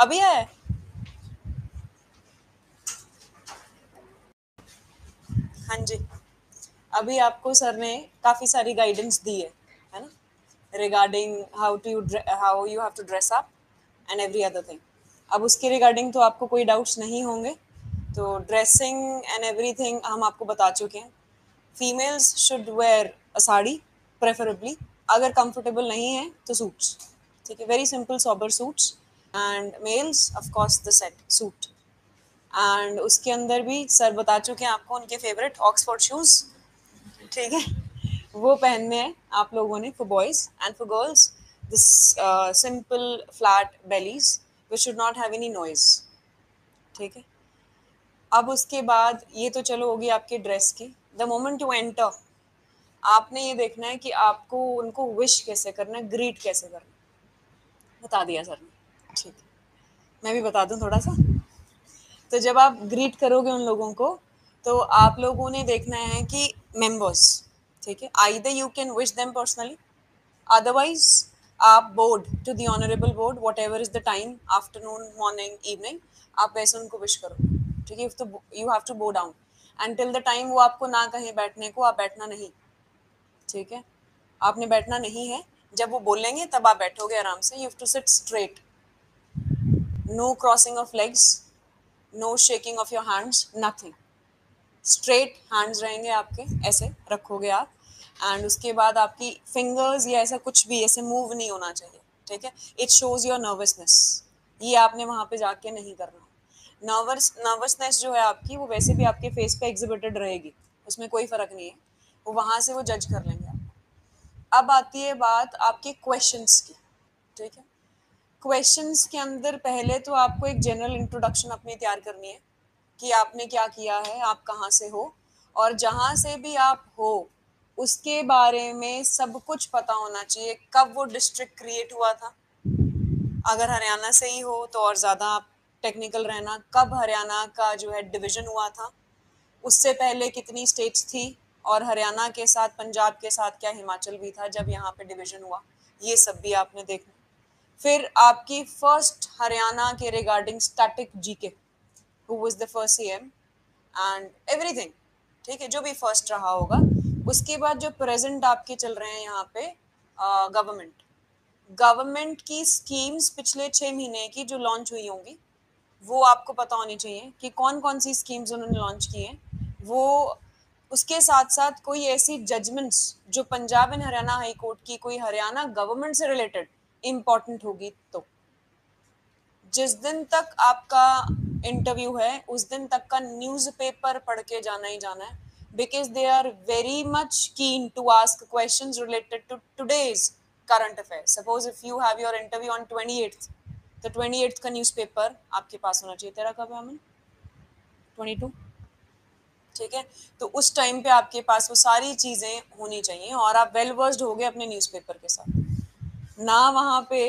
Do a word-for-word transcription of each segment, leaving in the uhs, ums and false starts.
अभी है? हाँ जी, अभी आपको सर ने काफ़ी सारी गाइडेंस दी है, है ना? Regarding how to how you have to dress up and every other thing. अब उसके रिगार्डिंग तो आपको कोई डाउट्स नहीं होंगे। तो ड्रेसिंग एंड एवरीथिंग हम आपको बता चुके हैं। Females should wear a sari preferably, अगर कंफर्टेबल नहीं है तो सूट्स, ठीक है, very simple sober suits. And males of course the set suit. And उसके अंदर भी सर बता चुके हैं आपको उनके फेवरेट ऑक्सफोर्ड शूज़, ठीक है, वो पहनने हैं आप लोगों ने for boys. And for girls this simple flat bellies which should not have any noise, ठीक है। अब उसके बाद ये तो चलो होगी आपकी ड्रेस की। द मोमेंट यू एंटर, आपने ये देखना है कि आपको उनको विश कैसे करना है, ग्रीट कैसे करना है, बता दिया सर ने, ठीक है। मैं भी बता दूं थोड़ा सा। तो जब आप ग्रीट करोगे उन लोगों को, तो आप लोगों ने देखना है कि मेंबर्स, ठीक है, either you can wish them personally, otherwise आप board to the honourable board whatever is the time, afternoon, morning, evening, आप वैसे उनको विश करो, ठीक है। You have to bow down and till the time वो आपको ना कहें बैठने को, आप बैठना नहीं, ठीक है, आपने बैठना नहीं है। जब वो बोलेंगे तब आप बैठोगे आराम से। You have to sit straight, no crossing of legs, no shaking of your hands, nothing, straight hands रहेंगे आपके, ऐसे रखोगे आप। एंड उसके बाद आपकी फिंगर्स या ऐसा कुछ भी ऐसे मूव नहीं होना चाहिए, ठीक है। इट शोज योर नर्वसनेस, ये आपने वहाँ पे जाके नहीं करना। नर्वस नर्वसनेस जो है आपकी, वो वैसे भी आपके फेस पे एग्जिबिटेड रहेगी, उसमें कोई फर्क नहीं है, वो वहाँ से वो जज कर लेंगे आपको। अब आती है बात आपके क्वेश्चंस की, ठीक है। क्वेश्चंस के अंदर पहले तो आपको एक जनरल इंट्रोडक्शन अपनी तैयार करनी है कि आपने क्या किया है, आप कहाँ से हो, और जहाँ से भी आप हो उसके बारे में सब कुछ पता होना चाहिए। कब वो डिस्ट्रिक्ट क्रिएट हुआ था, अगर हरियाणा से ही हो तो और ज़्यादा आप टेक्निकल रहना। कब हरियाणा का जो है डिवीज़न हुआ था, उससे पहले कितनी स्टेट्स थी, और हरियाणा के साथ पंजाब के साथ क्या हिमाचल भी था जब यहाँ पे डिवीज़न हुआ, ये सब भी आपने देखना। फिर आपकी फर्स्ट हरियाणा के regarding static GK, who was the first CM and everything, ठीक है, जो भी फर्स्ट रहा होगा। उसके बाद जो प्रेजेंट आपके चल रहे हैं यहाँ पे गवर्नमेंट गवर्नमेंट की स्कीम्स पिछले छः महीने की जो लॉन्च हुई होंगी, वो आपको पता होनी चाहिए कि कौन कौन सी स्कीम्स उन्होंने लॉन्च की हैं वो। उसके साथ साथ कोई ऐसी जजमेंट्स जो Punjab and Haryana high court की कोई हरियाणा गवर्नमेंट से रिलेटेड इम्पॉर्टेंट होगी, तो जिस दिन तक आपका इंटरव्यू है उस दिन तक का न्यूज़पेपर पढ़ के जाना ही जाना है, because they are very much keen to ask questions related to today's current affair. Suppose if you have your interview on twenty eighth, तो ट्वेंटी एट्थ का न्यूज़पेपर आपके पास होना चाहिए। तेरा कब है अमन? ट्वेंटी टू, ठीक है। तो उस टाइम पे आपके पास वो सारी चीज़ें होनी चाहिए और आप वेल वर्स्ड हो गए अपने न्यूज़पेपर के साथ। ना वहाँ पे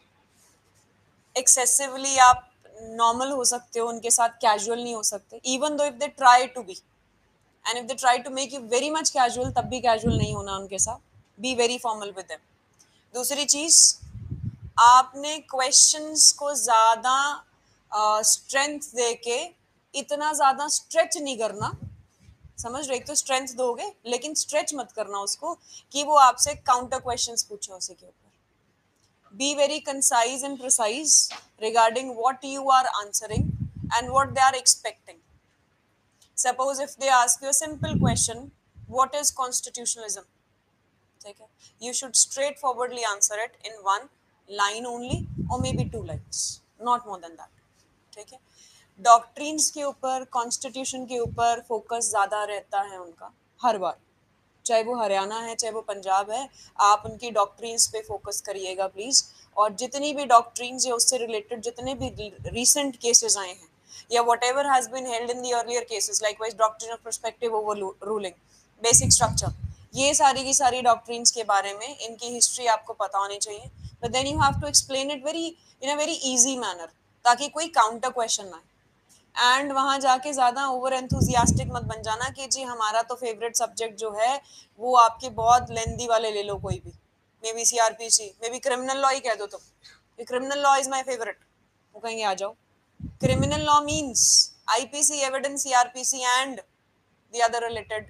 एक्सेसिवली आप नॉर्मल हो सकते हो उनके साथ, कैजुअल नहीं हो सकते। Even though if they try to be and if they try to make you very much casual, तब भी कैजुअल नहीं होना उनके साथ, be very formal with them. दूसरी चीज, आपने क्वेश्चंस को ज्यादा स्ट्रेंथ दे के इतना ज्यादा स्ट्रेच नहीं करना, समझ रहे? एक तो स्ट्रेंथ दोगे लेकिन स्ट्रेच मत करना उसको कि वो आपसे काउंटर क्वेश्चंस पूछे उसी के ऊपर। Be very concise and precise regarding what you are answering and what they are expecting. Suppose if they ask you a simple question, what is constitutionalism? Okay. You should straightforwardly answer it in one line only or maybe two lines, not more than that. ठीक है। Doctrines के ऊपर, constitution के ऊपर focus ज़्यादा रहता है उनका हर बार, चाहे वो हरियाणा है चाहे वो पंजाब है। आप उनकी डॉक्ट्रिन्स पे फोकस करिएगा प्लीज़। और जितनी भी डॉक्ट्रिन्स या उससे रिलेटेड जितने भी रिसेंट केसेस आए हैं या whatever has been held in the earlier cases, likewise doctrine of prospective overruling, basic structure, ये सारी की सारी डॉक्ट्रिन्स के बारे में इनकी हिस्ट्री आपको पता होनी चाहिए। But then you have to explain it very in a very easy manner, ताकि कोई काउंटर क्वेश्चन ना आए। एंड वहाँ जाके ज़्यादा ओवर एंथुजियास्टिक मत बन जाना कि जी हमारा तो फेवरेट सब्जेक्ट जो है वो आपके बहुत लेंदी वाले ले लो, कोई भी, maybe C R P C, maybe criminal law ही कह दो तुम, criminal law is my favourite, वो कहेंगे आ जाओ. Criminal law means I P C, evidence, C R P C, and the other related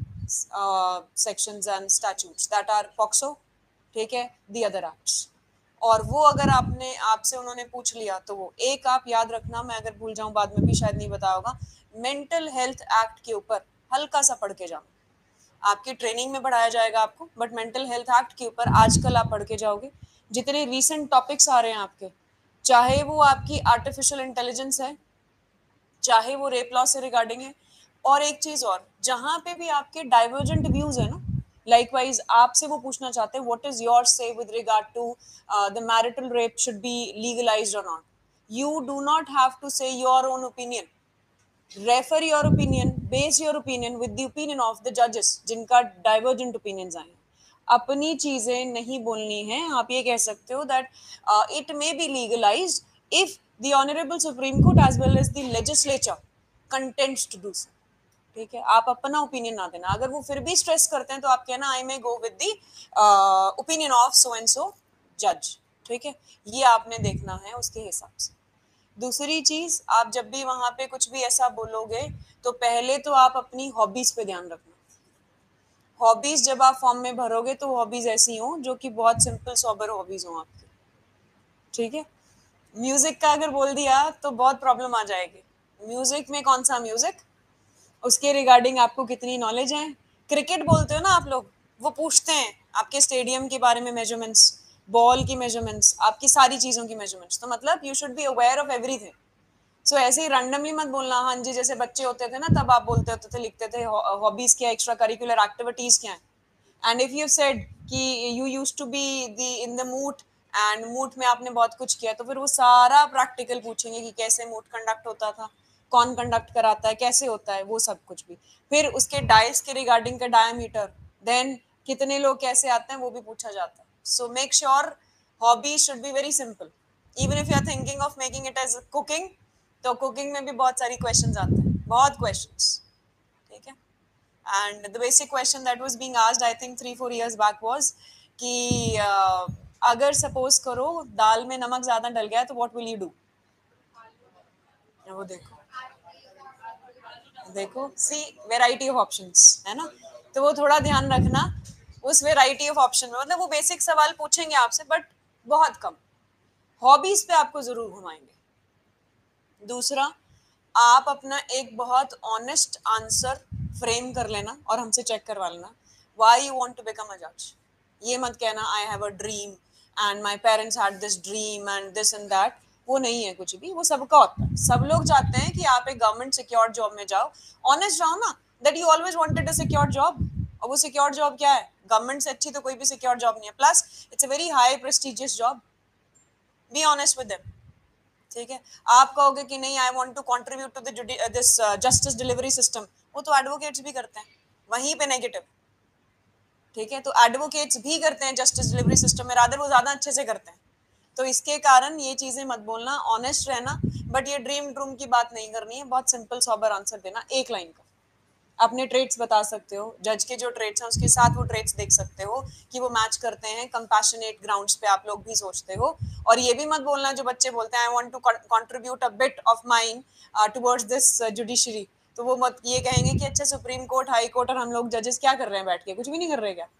uh, sections and statutes that are POCSO, ठीक है, the other acts. और वो अगर आपने आपसे उन्होंने पूछ लिया तो वो एक आप याद रखना, मैं अगर भूल जाऊं बाद में भी शायद नहीं बताया होगा, मेंटल हेल्थ एक्ट के ऊपर हल्का सा पढ़ के जाओ. आपकी ट्रेनिंग में पढ़ाया जाएगा आपको, बट मेंटल हेल्थ एक्ट के ऊपर आजकल आप पढ़ के जाओगे. जितने रीसेंट टॉपिक्स आ रहे हैं आपके, चाहे वो आपकी आर्टिफिशियल इंटेलिजेंस है, चाहे वो रेप लॉ से रिगार्डिंग है, और एक चीज और, जहां पे भी आपके डाइवर्जेंट व्यूज है ना, लाइकवाइज आपसे वो पूछना चाहते हैं what is your say with regard to the marital rape should be legalised और not. You do not have to say your own opinion. Refer your opinion, base your opinion with the opinion of the जजेस जिनका divergent opinions आए. अपनी चीजें नहीं बोलनी है. आप ये कह सकते हो that it may be legalised if the honorable supreme court as well as the legislature contends to do so. ठीक है, आप अपना ओपिनियन ना देना. अगर वो फिर भी स्ट्रेस करते हैं तो आप कहना I may go with the opinion of so and so जज. ठीक है, ये आपने देखना है उसके हिसाब से. दूसरी चीज, आप जब भी वहां पे कुछ भी ऐसा बोलोगे तो पहले तो आप अपनी हॉबीज पे ध्यान रखना. हॉबीज जब आप फॉर्म में भरोगे तो हॉबीज ऐसी हो जो कि बहुत सिंपल सोबर हॉबीज हो आपकी. ठीक है, म्यूजिक का अगर बोल दिया तो बहुत प्रॉब्लम आ जाएगी. म्यूजिक में कौन सा म्यूजिक, उसके रिगार्डिंग आपको कितनी नॉलेज है. क्रिकेट बोलते हो ना आप लोग, वो पूछते हैं आपके स्टेडियम के बारे में मेजरमेंट्स, बॉल की मेजरमेंट्स, आपकी सारी चीजों की मेजरमेंट्स. तो मतलब you should be aware of everything. So ऐसे ही रैंडमली मत बोलना हाँ जी, जैसे बच्चे होते थे ना तब आप बोलते होते थे, लिखते थे हॉबीज क्या, एक्स्ट्रा करिकुलर एक्टिविटीज क्या है. एंड इफ यू सेड कि you used to be the in the mood, and mood में आपने बहुत कुछ किया, तो फिर वो सारा प्रैक्टिकल पूछेंगे कि कैसे मूड कंडक्ट होता था, कौन कंडक्ट कराता है, कैसे होता है, वो सब कुछ भी. फिर उसके डाइस के रिगार्डिंग का डायमीटर, देन कितने लोग कैसे आते हैं वो भी पूछा जाता है. So make sure hobby should be very simple. Even if you are thinking of making it as cooking, तो कुकिंग में भी बहुत सारी क्वेश्चंस आते हैं, बहुत क्वेश्चंस. ठीक है, and the basic question that was being asked I think three four years back was कि uh, अगर सपोज करो दाल में नमक ज्यादा डल गया तो what will you do. वो देखो देखो सी वेराइटी ऑफ ऑप्शंस है ना, तो वो थोड़ा ध्यान रखना उस वेराइटी ऑफ ऑप्शन में. मतलब वो बेसिक सवाल पूछेंगे आपसे बट बहुत कम. हॉबीज पे आपको जरूर घुमाएंगे. दूसरा, आप अपना एक बहुत ऑनेस्ट आंसर फ्रेम कर लेना और हमसे चेक करवा लेना. Why you want to become a जज. ये मत कहना I have a dream and my parents had this dream and this and that. वो नहीं है कुछ भी, वो सबका होता है. सब लोग चाहते हैं कि आप एक गवर्नमेंट सिक्योर जॉब में जाओ. ऑनेस्ट रहो ना that you always wanted a secure job. और वो सिक्योर जॉब क्या है, गवर्नमेंट से अच्छी तो कोई भी सिक्योर जॉब नहीं है. Plus it's a very high prestigious job. Be honest with them. ठीक है, आप कहोगे कि नहीं I want to contribute to the this justice delivery system, वो तो एडवोकेट्स भी करते हैं. वहीं पे नेगेटिव. ठीक है, तो एडवोकेट्स भी करते हैं जस्टिस डिलीवरी सिस्टम में, रादर वो ज्यादा अच्छे से करते हैं. तो इसके कारण ये चीजें मत बोलना, ऑनेस्ट रहना. बट ये ड्रीम ड्रूम की बात नहीं करनी है. बहुत सिंपल सोबर आंसर देना, एक लाइन का. अपने ट्रेट्स बता सकते हो, जज के जो ट्रेट्स हैं उसके साथ वो ट्रेट्स देख सकते हो कि वो मैच करते हैं. कंपैशनेट ग्राउंड्स पे आप लोग भी सोचते हो. और ये भी मत बोलना जो बच्चे बोलते हैं I want to contribute a bit of mine towards this judiciary. तो वो मत ये कहेंगे कि अच्छा सुप्रीम कोर्ट, हाई कोर्ट और हम लोग जजेस क्या कर रहे हैं बैठ के, कुछ भी नहीं कर रहे क्या.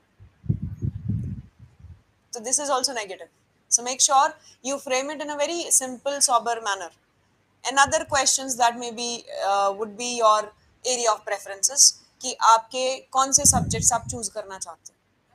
So this is also negative. So make sure you frame it in a very simple, sober manner. Another questions that maybe uh, would be your area of preferences कि आपके कौन से subjects आप choose करना चाहते हैं.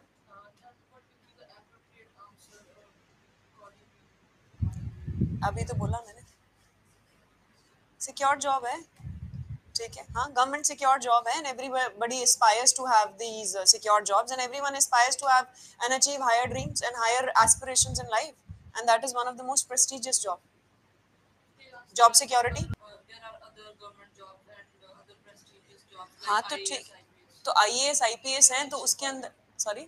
अभी तो बोला मैंने सिक्योर जॉब है. ठीक है, हाँ गवर्नमेंट सिक्योर जॉब है, and everybody aspires to have these uh, secure jobs, and everyone aspires to have and achieve higher dreams and higher aspirations in life, and that is one of the most prestigious job. Job security. हाँ तो ठीक, तो I A S I P S हैं तो उसके अंदर sorry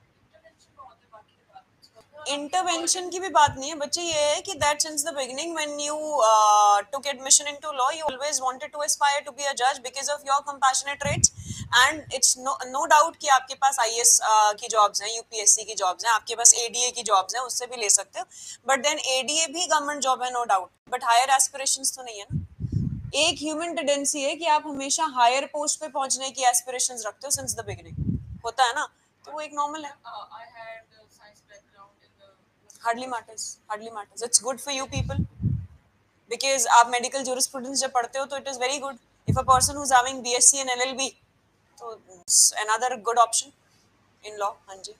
intervention की भी बात नहीं है बच्चे. ये है कि that since the beginning when you took admission into law, you always wanted to aspire to be a जज because of your compassionate traits and it's no no doubt कि आपके पास आईएएस की जॉब्स हैं, यूपीएससी की jobs हैं, आपके पास ADA की जॉब्स हैं, उससे भी ले सकते हो, बट देन एडीए भी गवर्नमेंट जॉब है no doubt, but higher aspirations तो नहीं है ना। एक ह्यूमन टेंडेंसी है कि आप हमेशा हायर पोस्ट पे पहुंचने की एस्पिरेशंस रखते हो सिंस द बिगिनिंग, होता है ना, तो वो एक नॉर्मल है। Hardly matters, hardly matters, it's good for you people, because आप मेडिकल जूरिस्प्रूडेंस जब पढ़ते हो तो it is very good if a person who is having BSc and LLB, तो another good option in law. हाँ जी,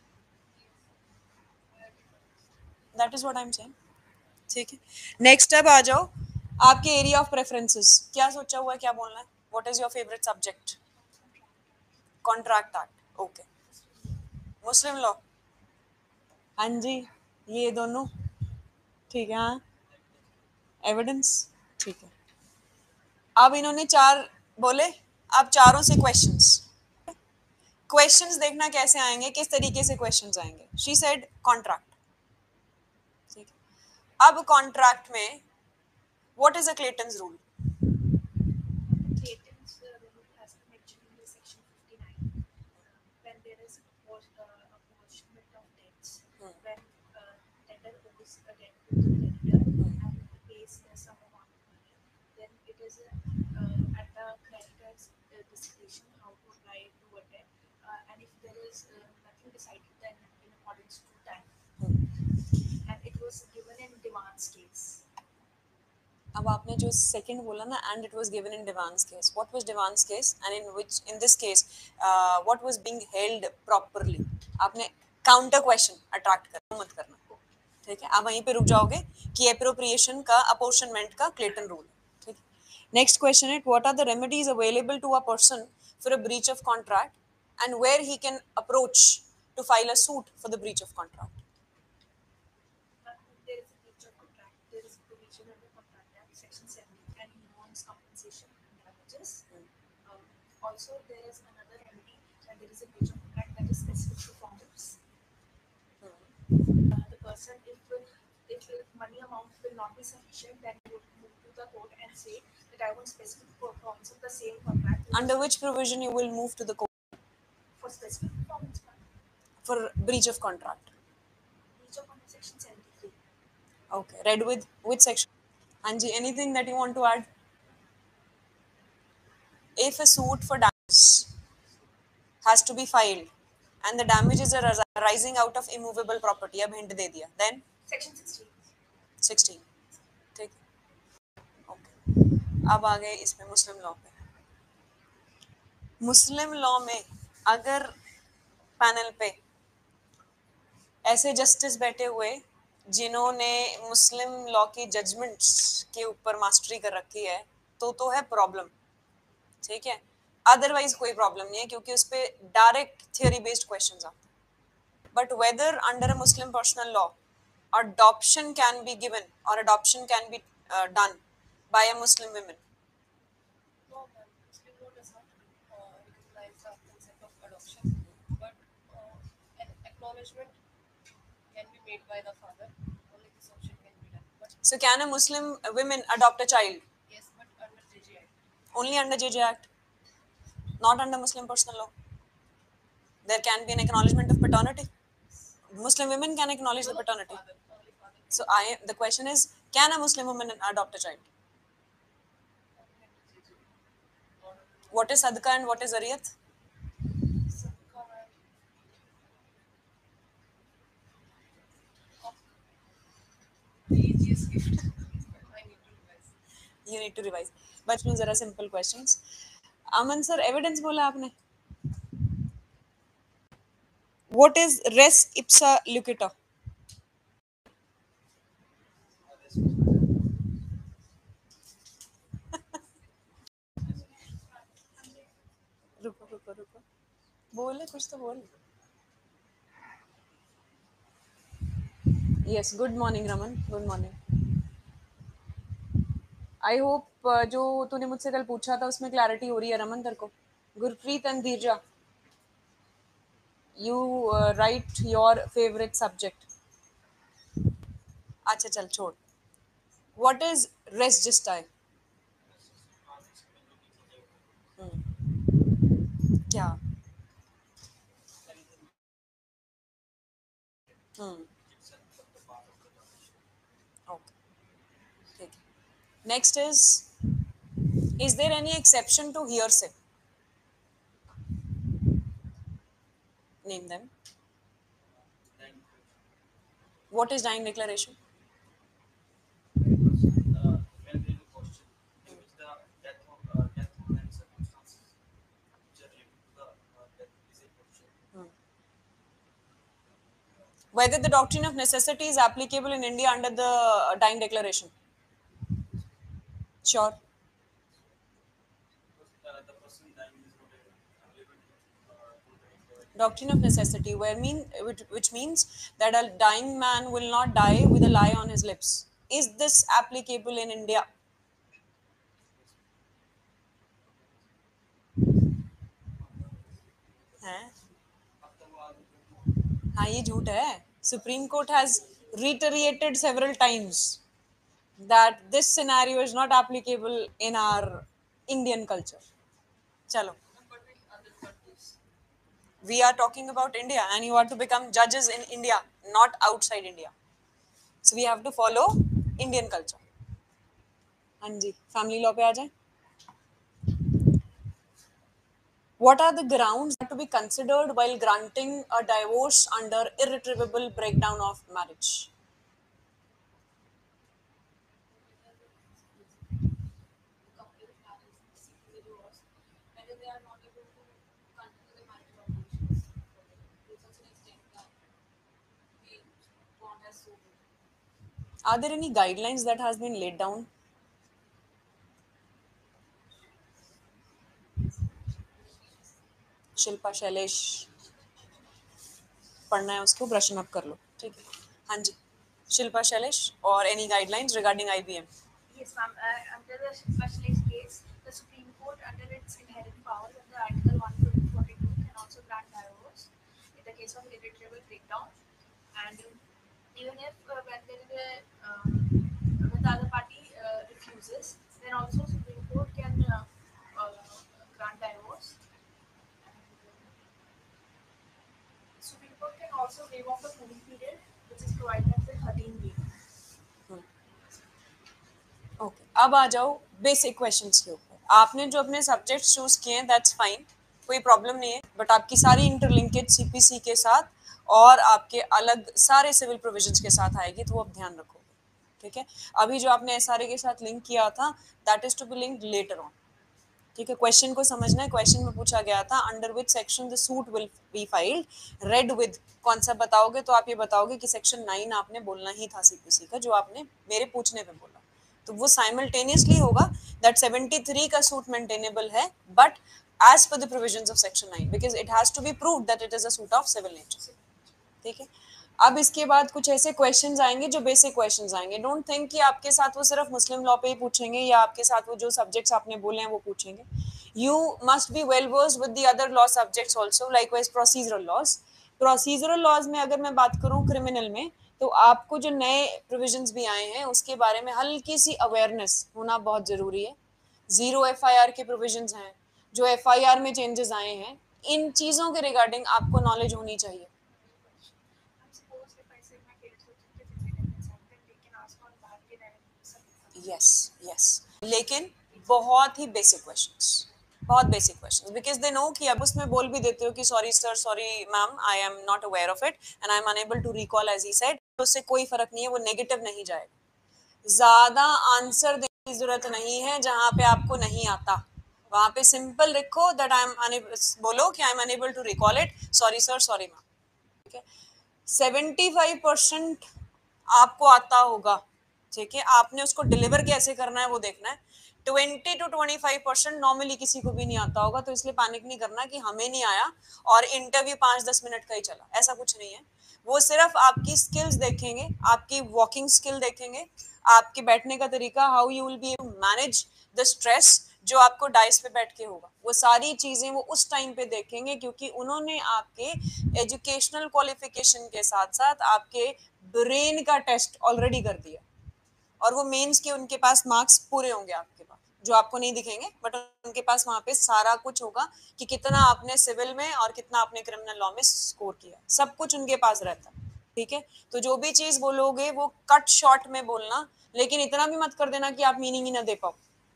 that is what I am saying. ठीक है, नेक्स्ट अब आ जाओ, आपके एरिया ऑफ प्रेफरेंसेस क्या सोचा हुआ है, क्या बोलना है, what is your favourite subject? Contract act, okay. Muslim law, हाँ जी, ये दोनों, ठीक है, हाँ, एविडेंस, ठीक है। अब इन्होंने चार बोले, अब चारों से क्वेश्चंस, क्वेश्चंस देखना कैसे आएंगे, किस तरीके से क्वेश्चंस आएंगे। शी सेड कॉन्ट्रैक्ट, ठीक है। अब कॉन्ट्रैक्ट में what is a Clayton's rule? Clayton's uh, rule has been mentioned in the section fifty-nine uh, when there is a apportionment of debts, when uh, debtor owes a debt to the creditor and pays a sum amount of money, then it is uh, at the creditor's uh, discretion how to apply to a debt, uh, and if there is uh, nothing decided, then in accordance to time. And it was given in Divan's case. अब आपने जो second बोला ना, and it was given in Devaynes case, what was Devaynes case and in which in this case what was being held properly? आपने counter question attract करना मत करना, ठीक है, आप वहीं पे रुक जाओगे कि एप्रोप्रिएशन का अपोर्शनमेंट का क्लेटन रूल, ठीक है। नेक्स्ट क्वेश्चन है, what are the remedies available to a person for a breach of contract and where he can approach to file a suit for the breach of contract? There is a breach of contract, there is a provision under Contract Act, Section seventy, and he wants compensation and damages. Um, also, there is another remedy when there is a breach of contract that is specific to farmers. Uh, the person, if if the money amount will not be sufficient, then he would move to the court and say that I want specific performance of the same contract. Under which provision you will move to the court? For specific performance, For breach of contract. breach of contract, Section seventy-three. Okay, read with which section? Anji, anything that you want to add? If a suit for damages has to be filed and the damages are arising out of immovable property, अब hint दे दिया, then Section sixteen. sixteen, ठीक, okay. अब आ गए इसमें मुस्लिम law पे। मुस्लिम law में अगर पैनल पे ऐसे जस्टिस बैठे हुए जिन्होंने मुस्लिम लॉ की जजमेंट्स के ऊपर मास्टरी कर रखी है, तो तो है प्रॉब्लम, ठीक है। अदरवाइज कोई प्रॉब्लम नहीं है क्योंकि उस पे डायरेक्ट थ्योरी बेस्ड क्वेश्चंस आते हैं। But whether under a Muslim personal law adoption can be given or adoption can be uh, done by a Muslim woman? No, ma'am. Muslim law does not uh, recognize the concept of adoption, but uh, an acknowledgement can be made by the father. Only this option can be done. But So can a Muslim women adopt a child? yes, but under J J Act. Only under J J Act, not under Muslim personal law. There can be an acknowledgement of paternity. Muslim women can acknowledge the paternity. Father, only father. So I the question is, can a Muslim woman adopt a child? Only under J J Act. What is sadqa and what is zariyat? Sadaqah and religious gift. I need to revise. You need to revise. But में जरा simple questions. Aman sir evidence बोला आपने? What is res ipsa lucita? रुको रुको रुको, बोले कुछ तो बोल। Yes, good morning Raman, good morning. I hope जो तूने मुझसे कल पूछा था उसमें क्लैरिटी हो रही है रमन तेरे को। Gurpreet and Dheeraja, you write your favourite subject. अच्छा चल छोड़। What is res gestae? क्या हम्म, ओके, ठीक है। Next is is there any exception to hearsay? Name them. What is dying declaration? Hmm. Whether the doctrine of necessity is applicable in India under the uh, dying declaration? Sure. Doctrine of necessity, where mean which, which means that a dying man will not die with a lie on his lips. Is this applicable in India? है? हाँ, ये झूठ है. Supreme Court has reiterated several times that this scenario is not applicable in our Indian culture. Chalo. We are talking about India and you are to become judges in India, not outside India. So we have to follow Indian culture. हाँ जी, family law पे आ जाए. What are the grounds to be considered while granting a divorce under irretrievable breakdown of marriage? Are there any guidelines that has been laid down? Shilpa Shailesh पढ़ना है उसको, ब्रशन up कर लो, ठीक है. हाँ जी, शिल्पा शैलेश. और any guidelines regarding IBM? Yes, ma'am. Uh, under the specialized case, the Supreme Court, under its inherent power under Article one forty-two, can also grant divorce in the case of irretrievable breakdown. And even if uh, when there is a uh, when the other party uh, refuses, then also Supreme Court can uh, uh, grant divorce. Supreme Court can also waive off the cooling period, which is provided under thirteen B. Okay, अब आ जाओ basic questions के ऊपर. आपने जो अपने subjects choose किए हैं दैट्स फाइन, कोई प्रॉब्लम नहीं है, बट आपकी सारी इंटरलिंकेज सीपीसी के साथ और आपके अलग सारे सिविल प्रोविजंस के साथ आएगी, तो वो आप ध्यान रखोगे, ठीक है. अभी जो आपने एसआरए के साथ लिंक किया था that is to be linked later on, ठीक है. क्वेश्चन को समझना है. क्वेश्चन में पूछा गया था under which section the suit will be filed, read with कौन सा बताओगे, तो आप ये बताओगे कि सेक्शन नाइन आपने बोलना ही था सीपीसी का, जो आपने मेरे पूछने पे बोला, तो वो साइमल्टेनियसली होगा दैट सेवेंटी थ्री का सूट मेंटेनेबल है but as per the provisions of section nine, because it has to be proved that it is a suit of civil nature, ठीक है. अब इसके बाद कुछ ऐसे क्वेश्चंस आएंगे जो बेसिक क्वेश्चंस आएंगे. डोंट थिंक कि आपके साथ वो सिर्फ मुस्लिम लॉ पे ही पूछेंगे या आपके साथ वो जो सब्जेक्ट्स आपने बोले हैं वो पूछेंगे. You must be well versed with the other law subjects also, likewise procedural laws. Procedural laws में अगर मैं बात करूं क्रिमिनल में, तो आपको जो नए प्रोविजंस भी आए हैं उसके बारे में हल्की सी अवेयरनेस होना बहुत जरूरी है. जीरो एफआईआर के प्रोविजंस हैं, जो एफआईआर में चेंजेस आए हैं, इन चीजों के रिगार्डिंग आपको नॉलेज होनी चाहिए. Suppose if I say my parents were to independence, then they can ask for bargain and yes yes, लेकिन बहुत ही बेसिक क्वेश्चंस, बहुत basic questions, because they know कि अब उसमें बोल भी देते हो कि sorry sir, sorry ma'am, I am not aware of it and I am unable to recall as he said. उससे कोई फर्क नहीं है, वो नेगेटिव नहीं जाएगा. ज्यादा आंसर देने की जरूरत नहीं है जहां पे आपको नहीं आता, वहां पे सिंपल लिखो दैट आई एम, बोलो कि I am unable to recall it, sorry sir, sorry ma'am, ठीक है. सेवेंटी फाइव परसेंट आपको आता होगा, ठीक है. आपने उसको डिलीवर कैसे करना है वो देखना है. Twenty to twenty five percent normally किसी को भी नहीं आता होगा, तो इसलिए पैनिक नहीं करना कि हमें नहीं आया और इंटरव्यू पांच दस मिनट का ही चला, ऐसा कुछ नहीं है. वो सिर्फ आपकी स्किल्स देखेंगे, आपकी वॉकिंग स्किल देखेंगे, आपके बैठने का तरीका, how you will be manage the stress जो आपको डाइस पे बैठ के होगा, वो सारी चीजें वो उस टाइम पे देखेंगे, क्योंकि उन्होंने आपके एजुकेशनल क्वालिफिकेशन के साथ साथ आपके ब्रेन का टेस्ट ऑलरेडी कर दिया, और वो मेंस के उनके पास मार्क्स पूरे होंगे आपके पास, जो आपको नहीं दिखेंगे, बट उनके पास वहां पे सारा कुछ होगा कि कितना आपने सिविल में और कितना आपने क्रिमिनल लॉ में स्कोर किया, सब कुछ उनके पास रहता है, ठीक है, तो जो भी चीज बोलोगे वो कट शॉर्ट में बोलना, लेकिन इतना भी मत कर देना कि आप मीनिंग ही ना दे पाओ।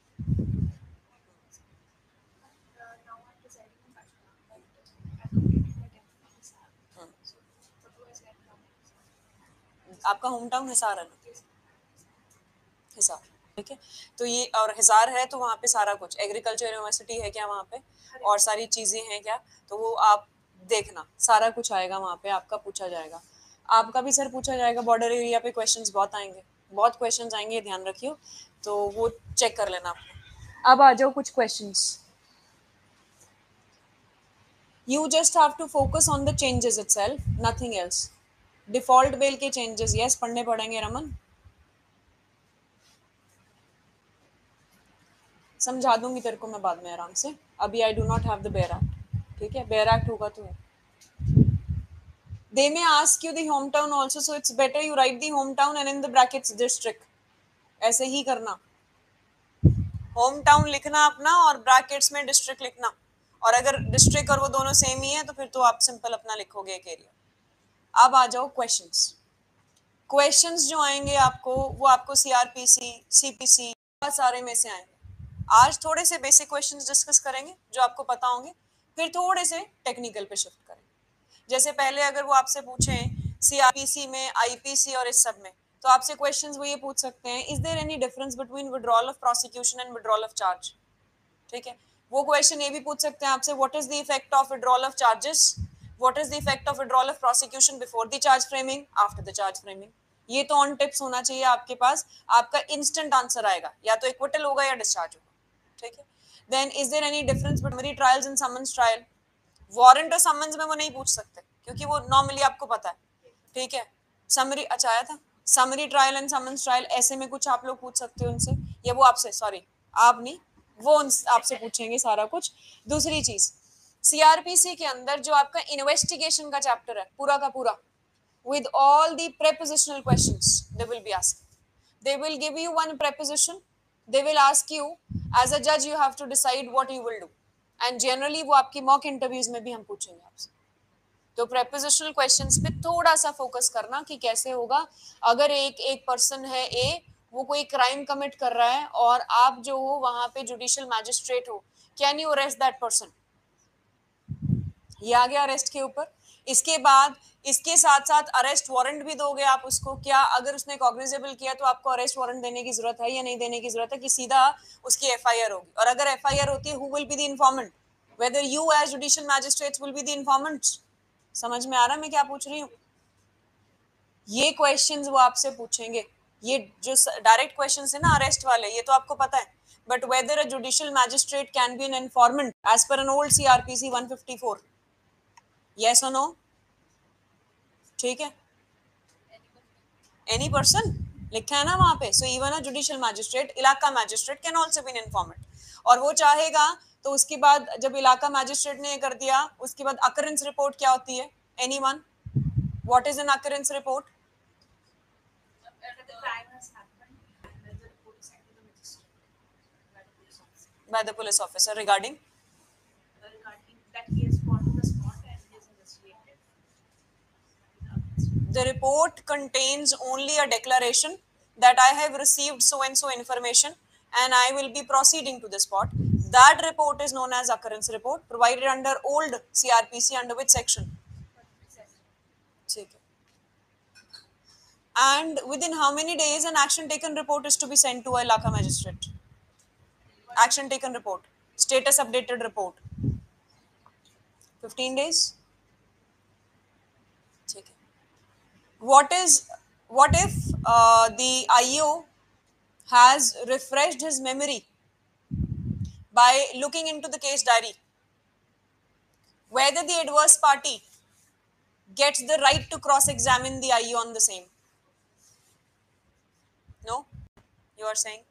Uh, now I'm residing in Patna, but I completed my tenth in Hisar. So what do I say now? आपका होम टाउन हिसार है ना? Yes. हिसार, ठीक है, तो ये और हिसार है तो वहाँ पे सारा कुछ एग्रीकल्चर यूनिवर्सिटी है क्या वहाँ पे, और सारी चीजें हैं क्या, तो वो आप देखना, सारा कुछ आएगा वहाँ पे, आपका पूछा जाएगा, आपका भी सर पूछा जाएगा। बॉर्डर एरिया पे क्वेश्चंस बहुत आएंगे, बहुत क्वेश्चंस आएंगे, ध्यान रखियो, तो वो चेक कर लेना आपने। अब आ जाओ कुछ questions. You just have to focus on the changes itself, nothing else. Default bail के changes, yes, पढ़ने पड़ेंगे रमन, समझा दूंगी तेरे को मैं बाद में आराम से, अभी I do not have the bare act, ठीक है, बेयर एक्ट होगा तो they may ask you the home town also, so it's better you write the home town and in the brackets district, ऐसे ही करना, होम टाउन लिखना अपना और ब्रैकेट्स में डिस्ट्रिक्ट लिखना, और अगर डिस्ट्रिक्ट और वो दोनों सेम ही है तो फिर तो आप सिंपल अपना लिखोगे एक एरिया। अब आ जाओ क्वेश्चंस। क्वेश्चंस जो आएंगे आपको वो आपको सीआरपीसी, सीपीसी, बहुत सारे में से आएंगे। आज थोड़े से बेसिक क्वेश्चंस डिस्कस करेंगे जो आपको पता होंगे, फिर थोड़े से टेक्निकल पे शिफ्ट करेंगे। जैसे पहले अगर वो आपसे पूछें सीआरपीसी में, आईपीसी और इस सब में, तो आपसे क्वेश्चंस वो ये पूछ सकते हैं, is there any difference between withdrawal of prosecution and withdrawal of charge, ठीक है। वो क्वेश्चन ये भी पूछ सकते हैं आपसे, what is the effect of withdrawal of charges, what is the effect of withdrawal of prosecution before the charge framing, after the charge framing. ये तो ऑन टिप्स होना चाहिए आपके पास, आपका इंस्टेंट आंसर आएगा, या तो एक्विटल होगा या डिस्चार्ज होगा, ठीक है। Then is there any difference between trials and summons trial, warrant और समन्स में वो नहीं पूछ सकते क्योंकि वो नॉर्मली आपको पता है, ठीक है। समरी, अच्छा आया था, summary trial and summons trial, ऐसे में कुछ आप लोग पूछ सकते हो उनसे, या वो आपसे, सॉरी आप नहीं, वो आपसे पूछेंगे सारा कुछ। दूसरी चीज, सीआरपीसी के अंदर जो आपका इन्वेस्टिगेशन का चैप्टर है पूरा का पूरा, with all the prepositional questions they will be asking, they will give you one preposition, they will ask you as a judge you have to decide what you will do, and generally वो आपकी mock interviews में भी हम पूछेंगे आपसे, तो prepositional questions पे थोड़ा सा फोकस करना कि कैसे होगा। अगर एक एक पर्सन है ए, वो कोई क्राइम कमिट कर रहा है और आप जो हो वहां पे जुडिशियल मैजिस्ट्रेट हो, can you arrest that person, ये आ गया अरेस्ट के ऊपर। इसके बाद इसके साथ साथ अरेस्ट वारंट भी दोगे आप उसको, क्या अगर उसने कॉग्निजेबल किया तो आपको अरेस्ट वारंट देने की जरूरत है या नहीं देने की जरूरत है, कि सीधा उसकी एफआईआर होगी, और अगर एफआईआर होती है who will be the informant, whether you as judicial magistrates will be the informants. समझ में आ रहा है मैं क्या पूछ रही हूँ? ये क्वेश्चंस वो आपसे पूछेंगे, ये जो डायरेक्ट क्वेश्चंस है ना अरेस्ट वाले, ये तो आपको पता है, but whether a judicial magistrate can be an informant as per an old CrPC one fifty four, yes or no, ठीक है, एनी पर्सन लिखा है ना वहां पे, so even a judicial magistrate, इलाका magistrate can also be an informant, और वो चाहेगा तो उसके बाद जब इलाका मैजिस्ट्रेट ने कर दिया, उसके बाद अकरेंस रिपोर्ट क्या होती है, anyone, what is an occurrence report? After the crime has happened, and then the report is sent to the magistrate by the police officer. By the police officer regarding Uh, regarding that he has gone to the spot and he has investigated. the report contains only a declaration that I have received so and so information and I will be proceeding to the spot. That report is known as occurrence report, provided under old C R P C under which section? ठीक है. And within how many days an action taken report is to be sent to a Ilaka magistrate? Action taken report, status updated report. fifteen days. ठीक है. What is, what if uh, the I O has refreshed his memory by looking into the case diary, whether the adverse party gets the right to cross-examine the I O on the same? No? You are saying?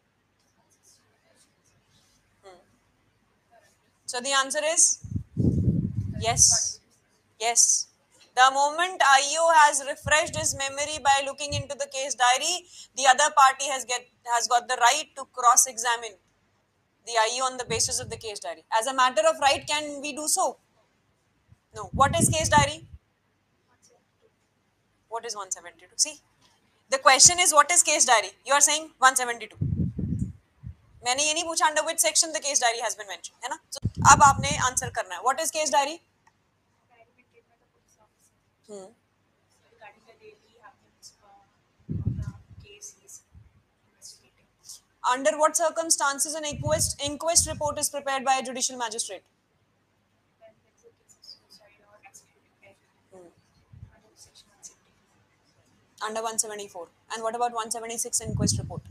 Hmm. So the answer is yes. Yes. The moment I O has refreshed his memory by looking into the case diary, the other party has get has got the right to cross-examine the I O on the basis of the case diary. As a matter of right, can we do so? No. What is case diary? What is one seventy-two? See, the question is what is case diary? You are saying one seventy-two. मैंने ये नहीं पूछा under which section the case diary has been mention, है ना? So, अब आपने answer करना है. What is case diary? Diary maintained by the police officer hmm regarding the daily happenings uh, of the case he is investigating. Under what circumstances an inquest inquest report is prepared by a judicial magistrate? When there is a case of suicide or accidental death under section one seventy-four. Under one seventy-four. And what about one seventy-six inquest report?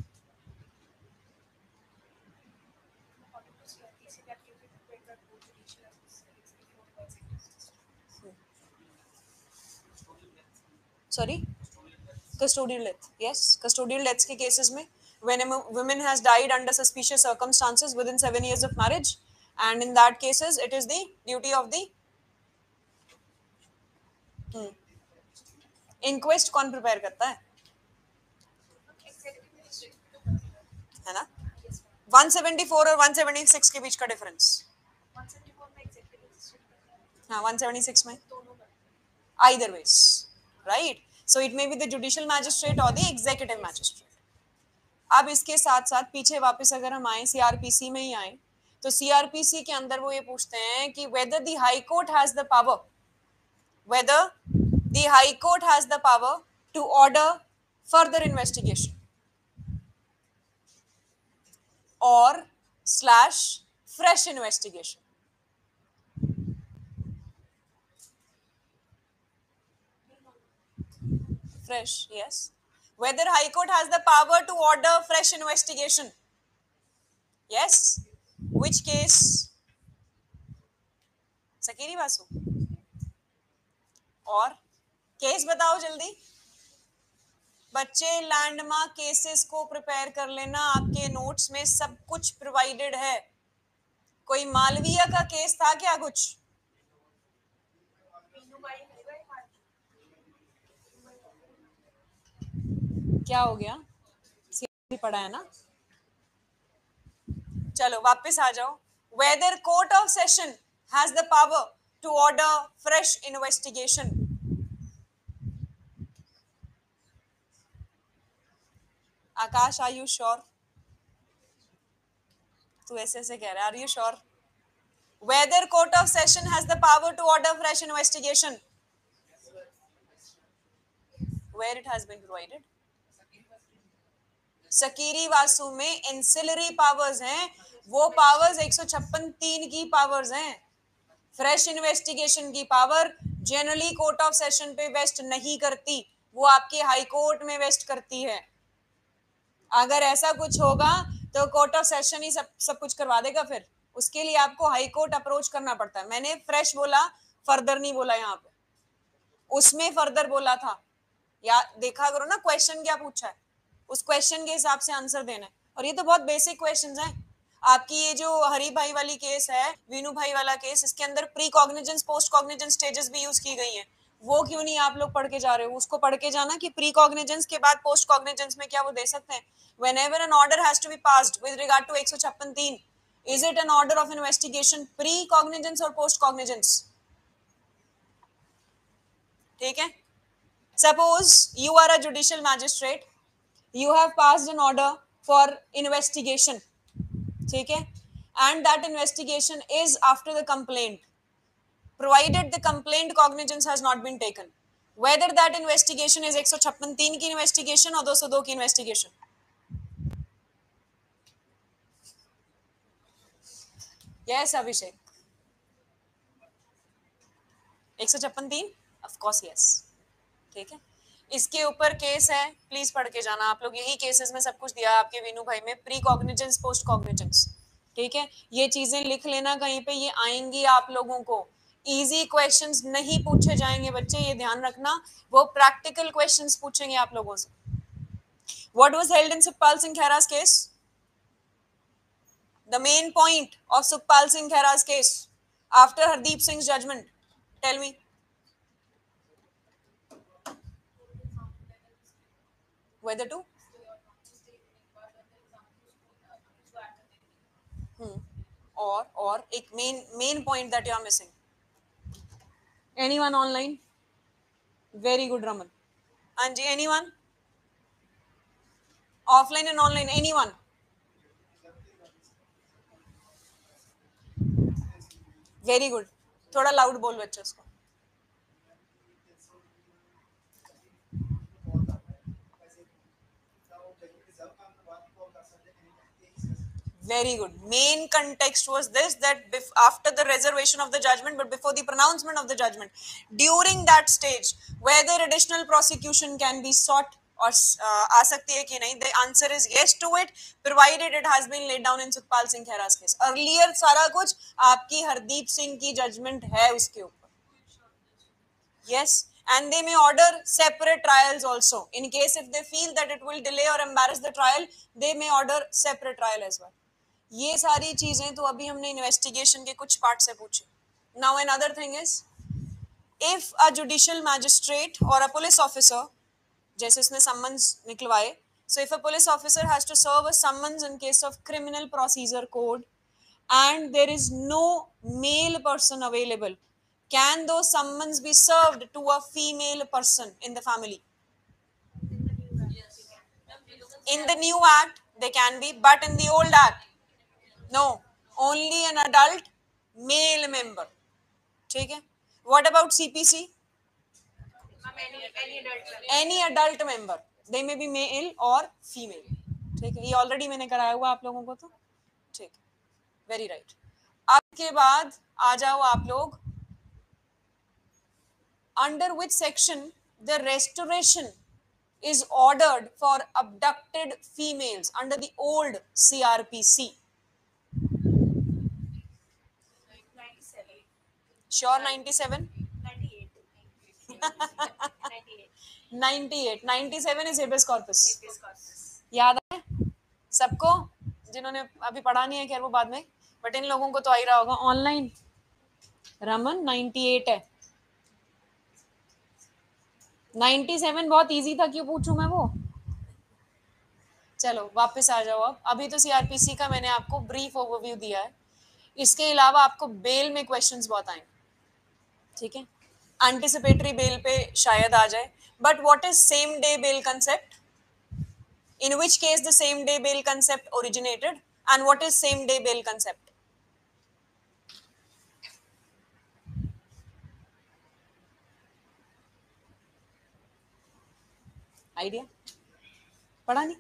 According to C R P C, that can be prepared by both judicial as well as executive or executive. Sorry, custodial death. Yes, custodial deaths के cases में when a woman has died under suspicious circumstances within seven years of marriage, and in that cases it is the duty of the hmm. inquest कौन prepare करता है? Executive magistrate. है ना? Yes, ma'am. one seventy-four और one seventy-six के बीच का difference. one seventy-four में executive magistrate हाँ, one seventy-six में दोनों करते either ways, right? So it may be the judicial magistrate or the executive magistrate. अब इसके साथ साथ पीछे वापस अगर हम आए सीआरपीसी में ही आए तो सीआरपीसी के अंदर वो ये पूछते हैं कि whether the high court has the power whether the high court has the power to order further investigation or slash fresh investigation. Fresh, yes. Whether High Court has the power to order fresh investigation. Yes. Which case? Sakiri Basu. और case बताओ जल्दी. बच्चे landmark cases को prepare कर लेना, आपके notes में सब कुछ प्रोवाइडेड है. कोई मालवीय का केस था क्या कुछ? क्या हो गया? सीआरपी पढ़ा है ना? चलो वापस आ जाओ. Whether court of session has the power to order fresh investigation. Akash, are you sure? तू ऐसे ऐसे कह रहा है. Are you sure? Whether court of session has the power to order fresh investigation. Where it has been provided. सकीरी Vasu में ancillary powers हैं. वो powers एक सौ छप्पन तीन की पावर्स हैं. फ्रेश इन्वेस्टिगेशन की power generally court of session पे वेस्ट नहीं करती, वो आपके हाई कोर्ट में वेस्ट करती है. अगर ऐसा कुछ होगा तो कोर्ट ऑफ सेशन ही सब सब कुछ करवा देगा. फिर उसके लिए आपको हाई कोर्ट अप्रोच करना पड़ता है. मैंने फ्रेश बोला, फर्दर नहीं बोला. यहाँ पे उसमें फर्दर बोला था. या देखा करो ना क्वेश्चन क्या पूछा है, उस क्वेश्चन के हिसाब से आंसर देना है. और ये तो बहुत बेसिक क्वेश्चंस हैं. आपकी ये जो हरी भाई वाली केस है, वीनू भाई वाला केस, इसके अंदर pre cognizance post cognizance stages भी यूज की गई हैं. वो क्यों नहीं आप लोग पढ़ के जा रहे हो? उसको पढ़ के जाना कि प्री कॉग्निजेंस के बाद पोस्ट कॉग्निजेंस में क्या वो दे सकते हैं. Whenever an order has to be passed with regard to एक सौ छप्पन तीन, is it an order of investigation pre cognizance और पोस्ट कॉग्निजेंस? ठीक है. Suppose you are a judicial magistrate, you have passed an order for investigation, ठीक है, and that investigation is after the complaint, provided the complaint cognizance has not been taken, whether that investigation is एक सौ छप्पन तीन की investigation और दो सौ दो की investigation. Yes, अभिषेक. एक सौ छप्पन तीन, of course yes. ठीक है. इसके ऊपर केस है, प्लीज पढ़ के जाना आप लोग. यही केसेस में सब कुछ दिया है आपके वीनू भाई में, प्री कॉग्निजेंस पोस्ट कॉग्निजेंस. ठीक है, ये चीजें लिख लेना कहीं पे, ये आएंगी आप लोगों को. इजी क्वेश्चंस नहीं पूछे जाएंगे बच्चे, ये ध्यान रखना. वो प्रैक्टिकल क्वेश्चंस पूछेंगे आप लोगों से. What was held in Sukhpal Singh Khaira's case? The main point of Sukhpal Singh Khaira's case after Hardeep Singh judgment. Tell me. Whether to hmm. or or एक main main point that you are missing. Anyone online? Very good, Raman. हाँ जी, anyone? Offline and online, anyone? Very good. थोड़ा loud बोल बच्चे उसको. Very good. Main context was this, that bef- after the reservation of the judgment, but before the pronouncement of the judgment, during that stage, whether additional prosecution can be sought or uh, आ सकती है कि नहीं, the answer is yes to it, provided it has been laid down in Sukhpal Singh Khera's case. Earlier सारा कुछ आपकी हरदीप सिंह की judgment है उसके ऊपर. Yes, and they may order separate trials also. In case if they feel that it will delay or embarrass the trial, they may order separate trial as well. ये सारी चीजें तो अभी हमने इन्वेस्टिगेशन के कुछ पार्ट से पूछी. Now another thing is, if a judicial magistrate or a police officer, जैसे उसने summons निकलवाए, so if a police officer has to serve a summons in case of criminal procedure code and there is no male person available, can those summons be served to a female person in the family? In the new act they can be, but in the old act no, only an adult male member. ठीक है. What about C P C? Any, any adult. Any adult member, they may be male or female. ठीक है, ये already मैंने कराया हुआ आप लोगों को तो ठीक. Very right. अब के बाद आ जाओ आप लोग, under which section the restoration is ordered for abducted females under the old C R P C? ninety-seven. Sure, ninety-seven? ninety-eight. ninety-eight. ninety-eight. ninety-seven is habeas corpus. Habeas corpus. याद है सबको? जिन्होंने अभी पढ़ा नहीं है खैर वो बाद में, बट इन लोगों को तो आ ही रहा होगा ऑनलाइन. रमन ninety-eight है. ninety-seven बहुत इजी था, क्यों पूछूं मैं वो. चलो वापस आ जाओ. अब अभी तो सीआरपीसी का मैंने आपको ब्रीफ ओवरव्यू दिया है. इसके अलावा आपको बेल में क्वेश्चंस बहुत आएंगे. ठीक है, एंटिसिपेटरी बेल पे शायद आ जाए, but what is same day bail concept? In which case the same day bail concept originated, and what is same day bail concept? Idea? पढ़ा नहीं?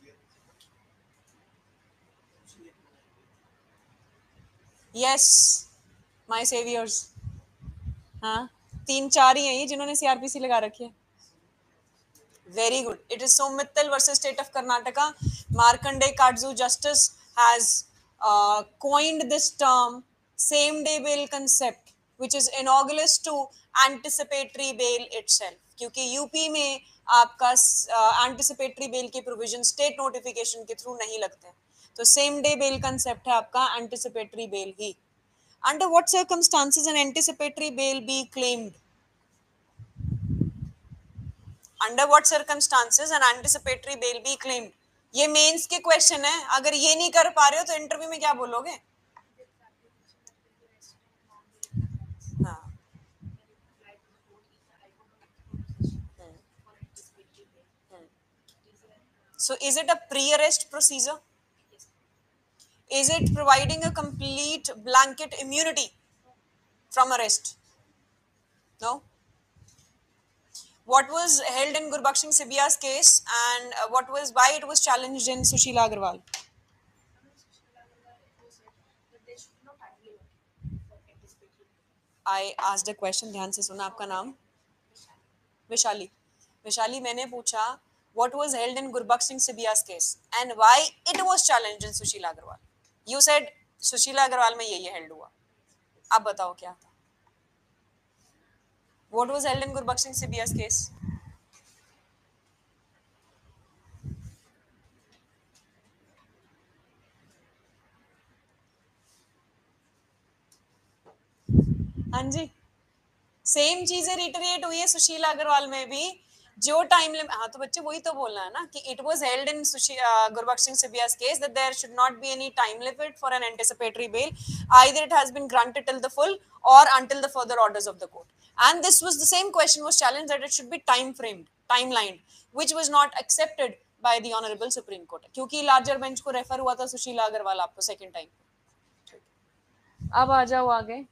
Yes, my saviors. हाँ, तीन चार ही हैं ये जिन्होंने सीआरपीसी लगा रखी है. Very good. It is Somittal versus State of Karnataka. Markandeya Kadzu Justice has uh, coined this term same day bail concept, which is analogous to anticipatory bail itself. क्योंकि यूपी में आपका एंटिसिपेटरी बेल के provision state notification के through नहीं लगते हैं, तो same day bail concept है आपका एंटिसिपेटरी बेल ही. Under what circumstances an anticipatory bail be claimed? Under what circumstances an anticipatory bail be claimed? ये मेंस के क्वेश्चन है. अगर ये नहीं कर पा रहे हो तो इंटरव्यू में क्या बोलोगे? हाँ. So is it a pre-arrest procedure? Is it providing a complete blanket immunity from arrest? No. What was held in Gurbaksh Singh Sibiya's case, and uh, what was why it was challenged in Sushila Agarwal? I asked a question. ध्यान से सुना. आपका नाम? विशाली. विशाली, मैंने पूछा what was held in Gurbaksh Singh Sibiya's case and why it was challenged in Sushila Agarwal. You said Sushila Agarwal में ये ये held हुआ. अब बताओ क्या था? What was held in Gurbaksh Singh Sibiya's case? हाँ जी, सेम चीजें रिटरेट हुई है सुशीला अग्रवाल में भी. जो टाइम लिमिट, हाँ तो बच्चे वही तो बोलना है ना कि it was held in Gurbaksh Singh Sibbia's case that there should not be any time limit for an anticipatory bail, either it has been granted till the full or until the further orders of the court. And this was the same question was challenged that it should be time framed. timeline, which was not accepted by the Honorable Supreme Court. क्योंकि larger bench को refer हुआ था सुशीला अग्रवाल आपको second time. अब आ जाओ आगे.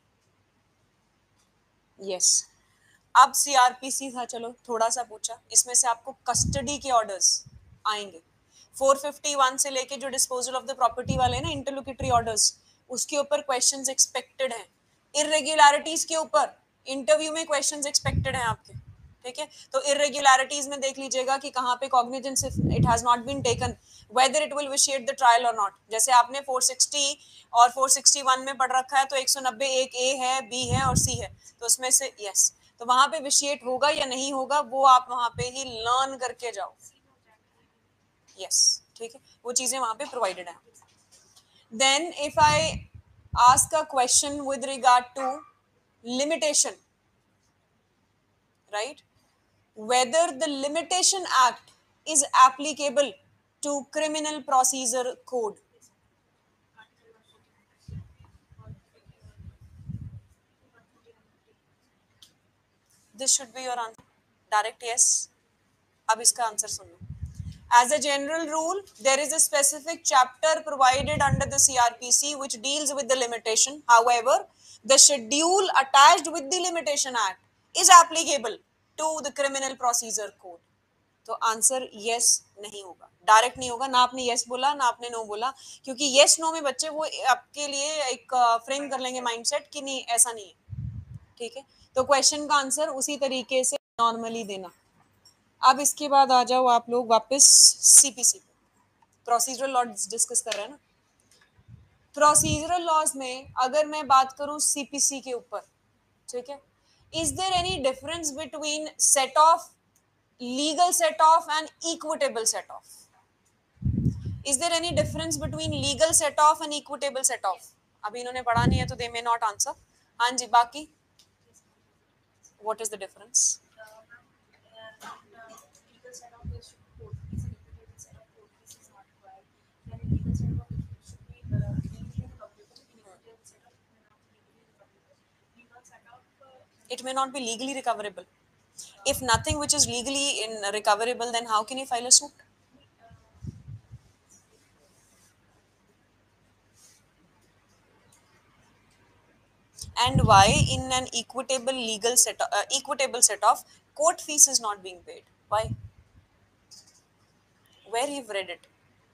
Yes. अब सीआरपीसी था, चलो थोड़ा सा पूछा, इसमें से आपको कस्टडी के ऑर्डर्स आएंगे. फोर फिफ्टी वन से लेके जो डिस्पोजल ऑफ द प्रॉपर्टी वाले ना इंटरलोक्यूटरी ऑर्डर्स, उसके ऊपर क्वेश्चंस एक्सपेक्टेड हैं. इरेगुलरिटीज के ऊपर इंटरव्यू में क्वेश्चंस एक्सपेक्टेड हैं आपके. ठीक है, तो इरेगुलरिटीज में देख लीजिएगा कि कहाँ पे cognizance it has not been taken, whether it will vitiate the trial और नॉट. जैसे आपने फोर सिक्सटी और फोर सिक्सटी वन में पढ़ रखा है, तो एक सौ नब्बे एक ए है, बी है और सी है, तो उसमें से यस, तो वहां पे विशिएट होगा या नहीं होगा वो आप वहां पे ही लर्न करके जाओ. यस, ठीक है, वो चीजें वहां पे प्रोवाइडेड है. Then if I ask a question with regard to limitation, right, whether the limitation act is applicable to criminal procedure code. This should be your answer. Direct yes. अब इसका आंसर सुनो. As a general rule, there is a specific chapter provided under the C R P C which deals with the limitation. However, the schedule attached with the limitation act is applicable to the criminal procedure code. तो answer yes नहीं होगा, direct नहीं होगा. ना आपने yes बोला ना आपने नो बोला, क्योंकि यस नो में बच्चे वो आपके लिए एक फ्रेम कर लेंगे माइंडसेट कि नहीं ऐसा नहीं है. ठीक है, तो क्वेश्चन का आंसर उसी तरीके से नॉर्मली देना. अब इसके बाद आ जाओ आप लोग वापस सीपीसी, प्रोसीजरल लॉज डिस्कस कर रहे हैं ना. प्रोसीजरल लॉज में अगर मैं बात करूं सीपीसी के ऊपर, ठीक है, is there any difference between set off, legal set off and equitable set off? Is there any difference between legal set off and equitable set off? अभी इन्होंने पढ़ा नहीं है तो they may not answer. हाँ जी, बाकी what is the difference? Legal set off is court fees, and equitable set of court fees is not required. Then legal set off should be uh, legally recoverable. Equitable set off may not be legally recoverable. Legal set off uh, It may not be legally recoverable. If nothing which is legally in recoverable, then how can you file a suit? And why in an equitable legal set, uh, equitable set off, court fees is not being paid? Why? Where you've read it?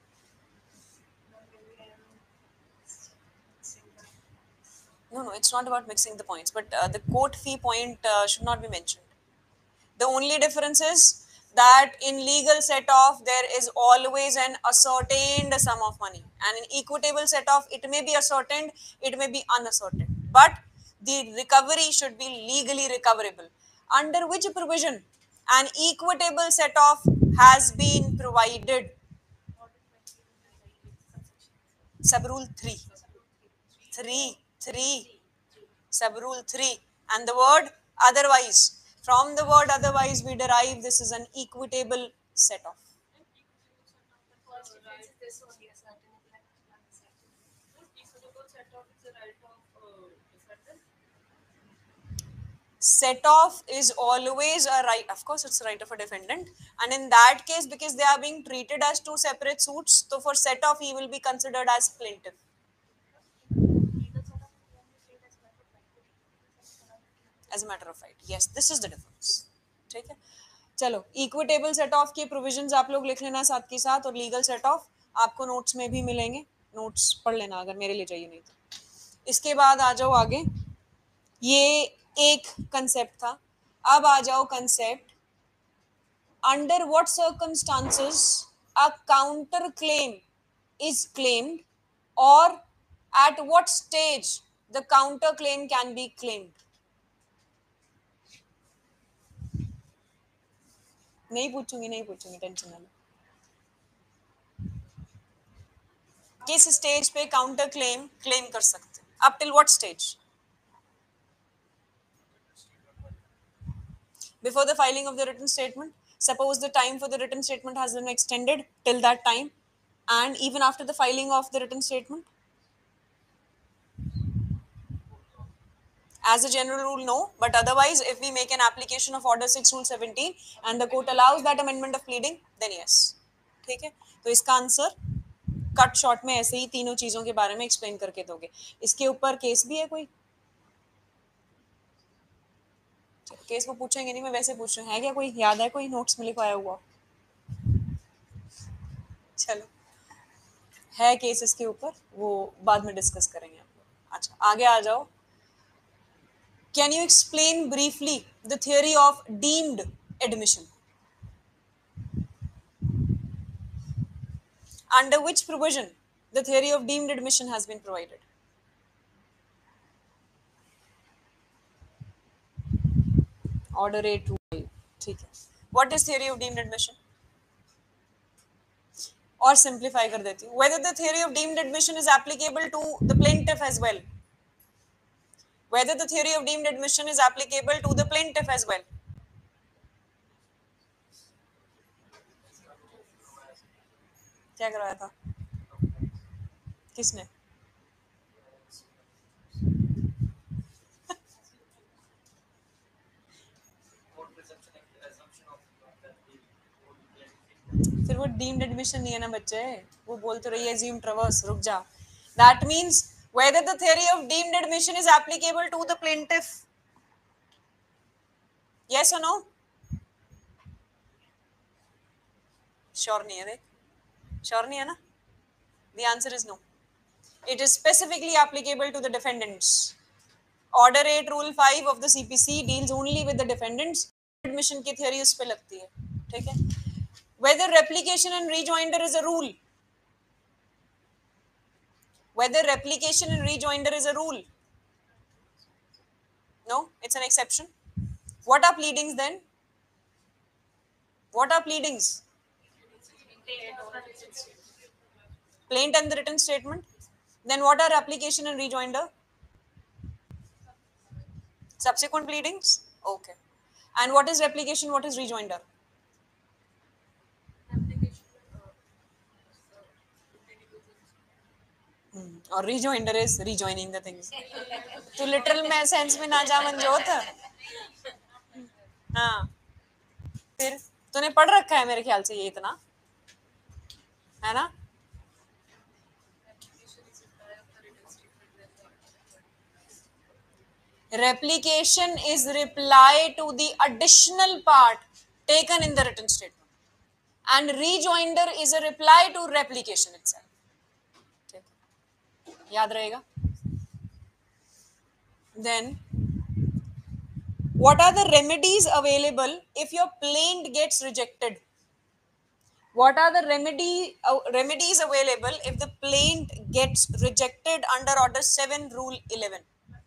No, no, it's not about mixing the points, but uh, the court fee point uh, should not be mentioned. The only difference is that in legal set off there is always an ascertained sum of money, and in equitable set off it may be ascertained, it may be unascertained, but the recovery should be legally recoverable. Under which provision an equitable set off has been provided? Sub rule three. Three. Three. Sub rule three. And the word otherwise. From the word otherwise we derive this is an equitable set off. Set off is always a right, of course it's a right of a defendant, and in that case because they are being treated as two separate suits, so for set off he will be considered as plaintiff. As a matter of fact, yes, this is the difference. ठीक है, चलो equitable set off के provisions आप लोग लिख लेना साथ के साथ, और लीगल सेट ऑफ आपको नोट्स में भी मिलेंगे, नोट्स पढ़ लेना अगर मेरे लिए चाहिए नहीं तो. इसके बाद आ जाओ आगे, ये एक कंसेप्ट था. अब आ जाओ concept under what circumstances a counter claim is claimed, और at what stage the counter claim can be claimed. नहीं पूछूंगी नहीं पूछूंगी टेंशन ना लो. किस स्टेज पे काउंटर क्लेम क्लेम कर सकते हैं, up till what stage? Before the filing of the written statement. Suppose the time for the written statement has been extended till that time, and even after the filing of the written statement, As a general rule, no. But otherwise, if we make an application of Order six, Rule seventeen, and the court allows that amendment of pleading, then yes. ठीक है. तो इसका answer cut short में ऐसे ही तीनों चीजों के बारे में एक्सप्लेन करके दोगे. इसके ऊपर केस भी है कोई? केस वो पूछेंगे नहीं, मैं वैसे पूछ रही हूँ. है क्या कोई? याद है कोई नोट्स में लिखवाया हुआ? चलो, है केस इसके ऊपर, वो बाद में डिस्कस करेंगे हम लोग. अच्छा, आगे आ जाओ. Can you explain briefly the theory of deemed admission? Under which provision the theory of deemed admission has been provided? Order eight rule. ठीक है. What is theory of deemed admission? और simplify कर देती हूँ. Whether the theory of deemed admission is applicable to the plaintiff as well. Whether the theory of deemed admission is applicable to the plaintiff as well. क्या करवाया था? किसने? फिर वो डीम्ड एडमिशन नहीं है ना बच्चे, वो बोल तो रही है assume traverse. रुक जा. That means whether the theory of deemed admission is applicable to the plaintiff. Yes or no? Sure नहीं है देख. Sure नहीं है ना? The answer is no. It is specifically applicable to the defendants. Order eight rule five of the C P C deals only with the defendants. Admission की theory उस पे लगती है. ठीक है? Whether replication and rejoinder is a rule. Whether replication and rejoinder is a rule. No, it's an exception. What are pleadings then? What are pleadings? Plaint and the written statement. Then what are application and rejoinder? Subsequent pleadings? Okay. And what is replication? What is rejoinder? Hmm. Or rejoinder is rejoining the things. तो literal में sense में ना जा मंजोत. हाँ. फिर तूने पढ़ रखा है मेरे ख्याल से ये इतना, है ना? Replication is reply to the additional part taken in the written statement, and rejoinder is a reply to replication itself. याद रहेगा? Then, what are the remedies available if your plaint gets rejected? What are the remedy uh, remedies available if the plaint gets rejected under Order seven, Rule eleven?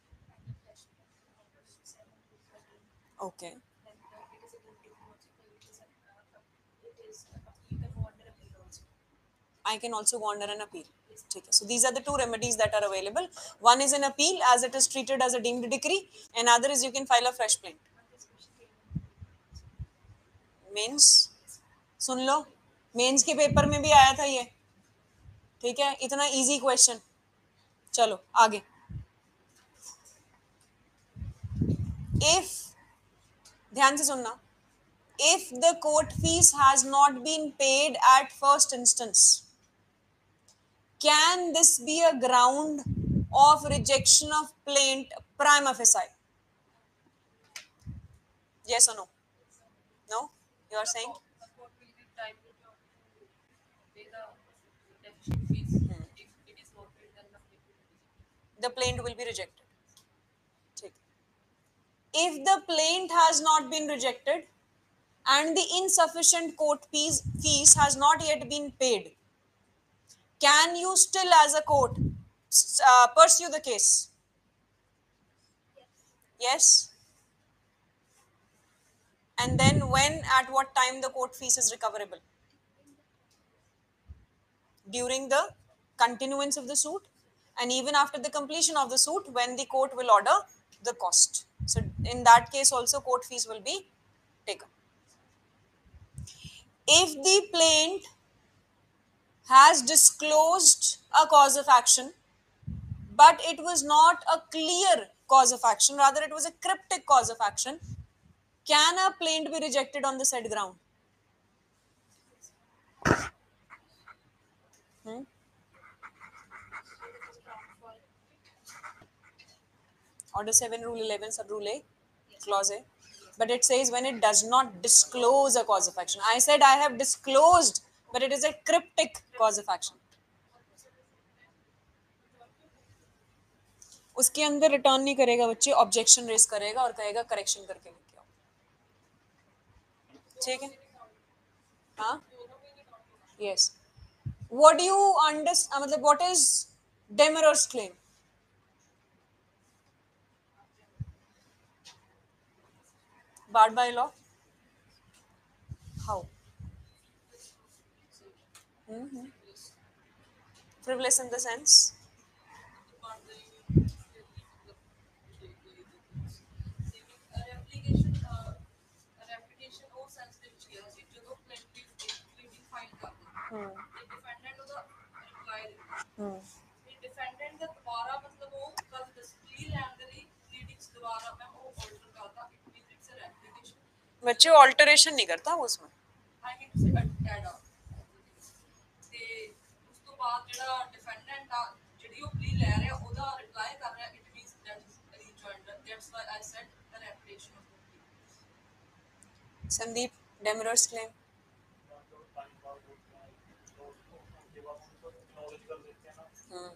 Okay. I can also go under an appeal. So these are the two remedies that are available. One is an appeal, as it is treated as a deemed decree. Another is you can file a fresh plaint. Mains, सुन लो, mains के paper में भी आया था ये. ठीक है, इतना इजी क्वेश्चन. चलो आगे. If, ध्यान से सुनना, if the court fees has not been paid at first instance, can this be a ground of rejection of plaint prima facie? Yes or no? No? You are saying? Hmm. The plaint will be rejected. If the plaint has not been rejected and the insufficient court fees, fees has not yet been paid, can you still as a court uh, pursue the case? Yes? And then when, at what time the court fees is recoverable? During the continuance of the suit, and even after the completion of the suit, when the court will order the cost. So in that case also court fees will be taken. If the plaint has disclosed a cause of action, but it was not a clear cause of action, rather it was a cryptic cause of action. Can a plaint be rejected on the said ground? Hmm? Order seven, Rule eleven, Sub Rule A, Clause A. But it says when it does not disclose a cause of action. I said I have disclosed, but it is a cryptic cause of action. उसके अंदर return नहीं करेगा बच्चे, objection raise करेगा और कहेगा correction करके लेके आओ. ठीक है? हाँ? Yes. What do you understand? मतलब what is Demiror's claim? Barred by law? How? Mm-hmm. Frivolous in the sense? Hmm. Hmm. बच्चे ऑल्टरेशन नहीं करता वो उसमें. Sandeep, Demiror's claim. Hmm.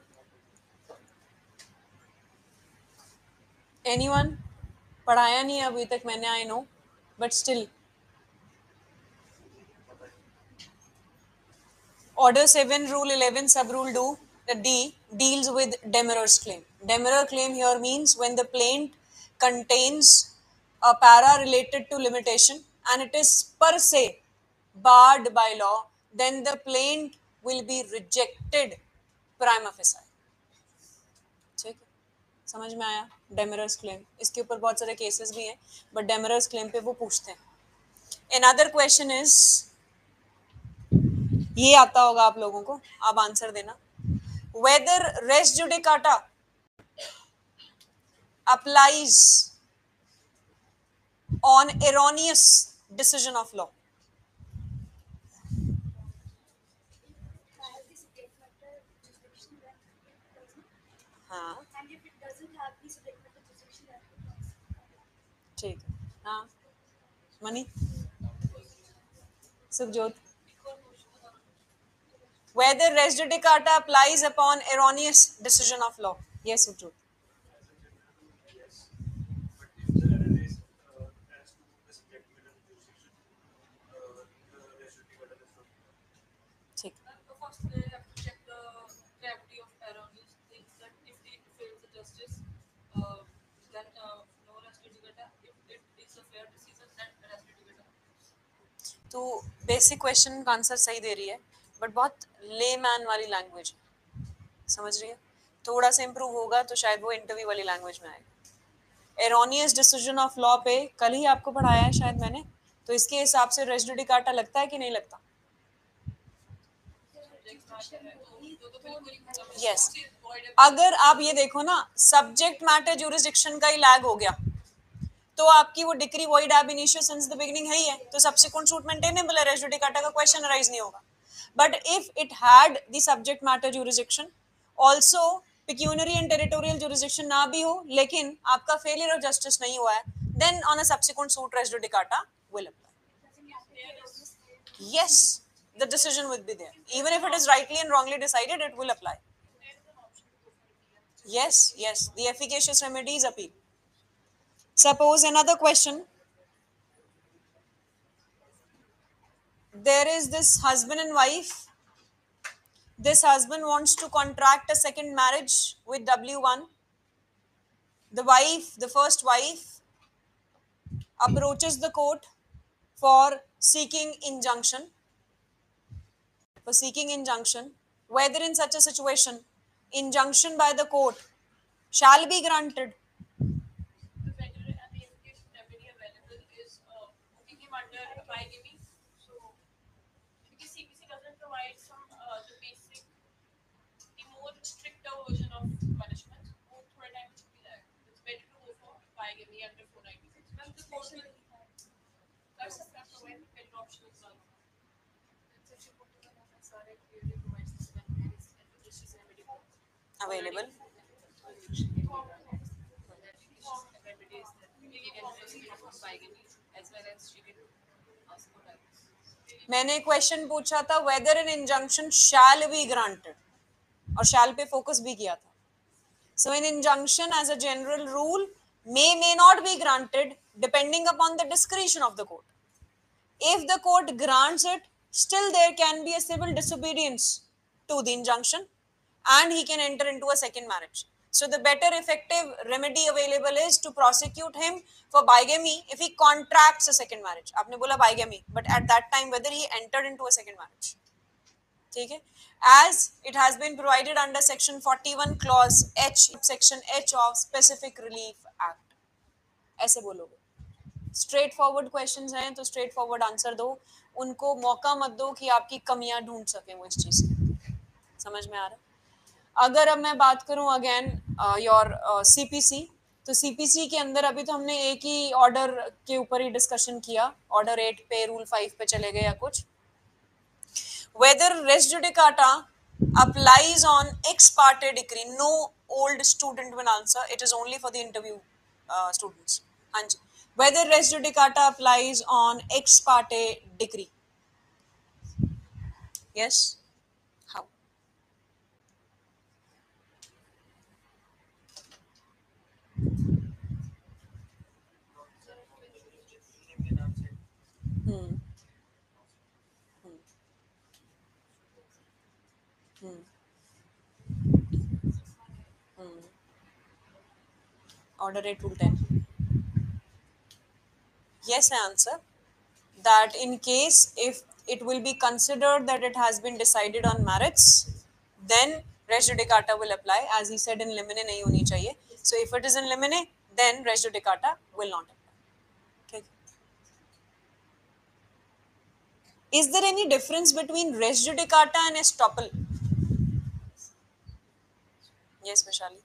Anyone? पढ़ाया नहीं है अभी तक मैंने, I know, but still. Order seven, Rule eleven, Sub Rule do, uh, D deals with Demiror's claim. Demiror claim here means when the plaint contains a para related to limitation and it is per se barred by law, then the plaint will be rejected prima facie. ठीक है, समझ में आया? Demiror's claim, इसके ऊपर बहुत सारे cases भी हैं, but Demiror's claim पे वो पूछते हैं. Another question is, ये आता होगा आप लोगों को, आप आंसर देना. Whether res judicata applies on erroneous decision of law. हाँ ठीक है. हाँ Mani Sukhjot. Whether res judicata applies upon erroneous decision of law. Yes, Sukhjot. ठीक. तो बेसिक क्वेश्चन का आंसर सही दे रही है, बट बहुत लेमैन वाली लैंग्वेज है, समझ रही है? थोड़ा सा इम्प्रूव होगा तो शायद वो इंटरव्यू वाली लैंग्वेज में आएगा. एरोनियस डिसीजन ऑफ लॉ पे कल ही आपको पढ़ाया है शायद मैंने, तो इसके हिसाब से रेस जुडिकाटा लगता है कि नहीं लगता? Yes yes. अगर आप ये देखो ना, सब्जेक्ट मैटर ज्यूरिसडिक्शन का ही लैग हो गया तो आपकी वो decree void ab initio since the beginning है ही है, तो सब्सिक्वेंट सूट मेंटेनेबल है, रेस जुडिकाटा का क्वेश्चन अराइज नहीं होगा. But if it had the subject matter jurisdiction, also pecuniary and territorial jurisdiction ना भी हो लेकिन आपका फेलियर ऑफ जस्टिस नहीं हुआ है, then on a subsequent suit res judicata will apply. Yes, the decision will be there. Even if it is rightly and wrongly decided, it will apply. Yes, yes. The efficacious remedy is appeal. Suppose another question. There is this husband and wife. This husband wants to contract a second marriage with W one. The wife, the first wife, approaches the court for seeking injunction. For seeking injunction, whether in such a situation, injunction by the court shall be granted. The federal and the education remedy available is uh, putting him under bigamy. So, because C P C doesn't provide some uh, the basic, the more stricter version of punishment, वो थोड़ा time भी लगेगा. available. मैंने question पूछा था whether an injunction shall be granted, और shall पे focus भी किया था. So an injunction as a general rule may may not be granted depending upon the discretion of the court. If the court grants it, still there can be a civil disobedience to the injunction and he can enter into a second marriage. So the better effective remedy available is to prosecute him for bigamy if he contracts a second marriage. आपने बोला bigamy, but at that time whether he entered into a second marriage. ठीक है, as it has been provided under section forty-one clause H section H of specific relief act. ऐसे बोलोगे. Straight forward questions हैं तो straight forward answer दो, उनको मौका मत दो कि आपकी कमियां ढूंढ सके वो इस चीज की. समझ में आ रहा है? अगर अब मैं बात करूं अगेन योर सीपीसी, तो सीपीसी के अंदर अभी तो हमने एक ही ऑर्डर के ऊपर ही डिस्कशन किया, ऑर्डर एट पे रूल फाइव पे चले गए या कुछ. Whether res judicata applies on ex parte decree, no old student will answer, it is only for the interview uh, students. Anji. Whether res judicata applies on ex parte decree. Yes? How? Hmm. Hmm. Hmm. Order eight rule ten. Yes, I answer that in case if it will be considered that it has been decided on merits, then res judicata will apply. As he said, in limine nahi honi chahiye. So if it is in limine, then res judicata will not apply. Okay. Is there any difference between res judicata and estoppel? Yes, Vishali.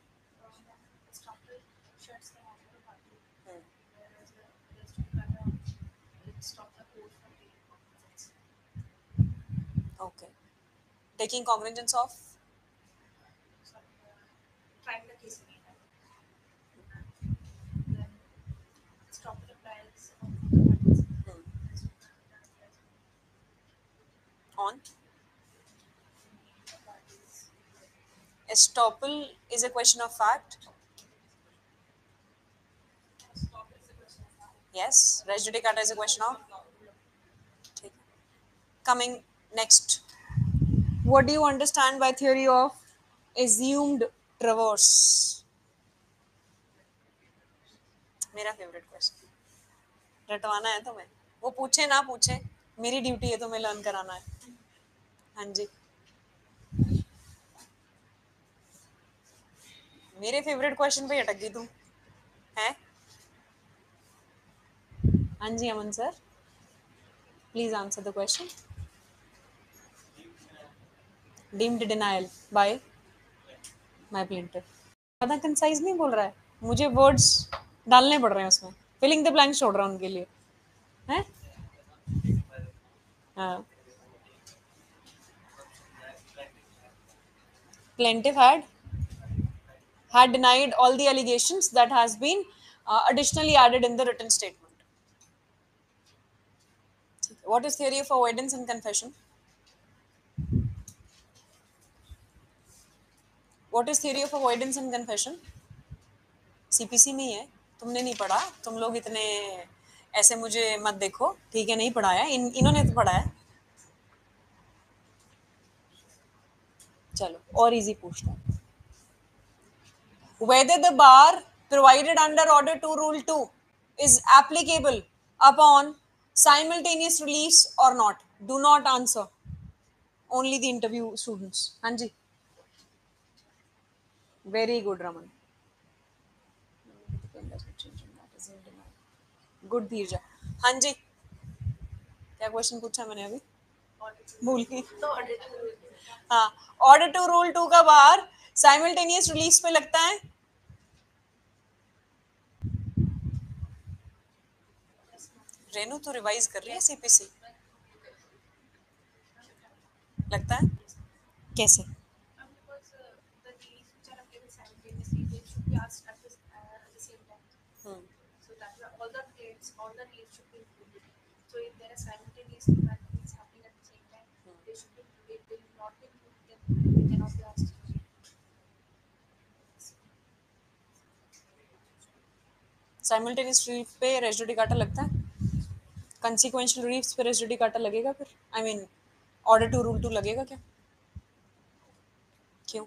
Okay. Taking cognizance of? Trying the case again. Then stop the trials of the parties. On? Estoppel is a question of fact. Yes. Res judicata is a question of? Coming next. What do you understand by theory of assumed traverse? मेरा favourite question. रटवाना है तुम्हें, वो पूछे ना पूछे, मेरी duty है तुम्हें लर्न कराना है. हाँ जी, मेरे फेवरेट क्वेश्चन पे अटक गई तुम है. हाँ जी Aman sir, please answer the question. Deemed denial by my plaintiff. ज्यादा कंसाइज नहीं बोल रहा है, मुझे वर्ड्स डालने पड़ रहे हैं उसमें, फिलिंग द ब्लैंक्स छोड़ रहा हूँ उनके लिए. हैं? हाँ. Plaintiff had had denied all the allegations that has been uh, additionally added in the written statement. What is theory of avoidance and confession? What is theory of avoidance and confession? CPC में ही है, तुमने नहीं पढ़ा, तुम लोग इतने ऐसे मुझे मत देखो, ठीक है, नहीं पढ़ाया, इन इन्होंने तो पढ़ाया. चलो और इजी पूछता हूँ. Whether the bar provided under order two rule two is applicable upon simultaneous release or not? Do not answer. Only the interview students. Hanji. Very good, Raman. Good, Dheerja. Hanji. क्या question पूछा मैंने अभी? भूल गई. हाँ, order two rule to का बार simultaneous release पे लगता है. रेनू तो रिवाइज कर रही है सीपीसी. लगता है? कैसे? Um, because uh, the leaves which are available simultaneously, they should be asked at, this, uh, at the same time. Hmm. So that way all the dates, all the leaves should be included. So if there are simultaneously multiple things happening at the same time, they should be included. If they will not be included, then they cannot be asked. Simultaneous leaf पे res judicata लगता है? Consequential leaves पे res judicata लगेगा फिर? I mean order two rule two लगेगा क्या? क्यों?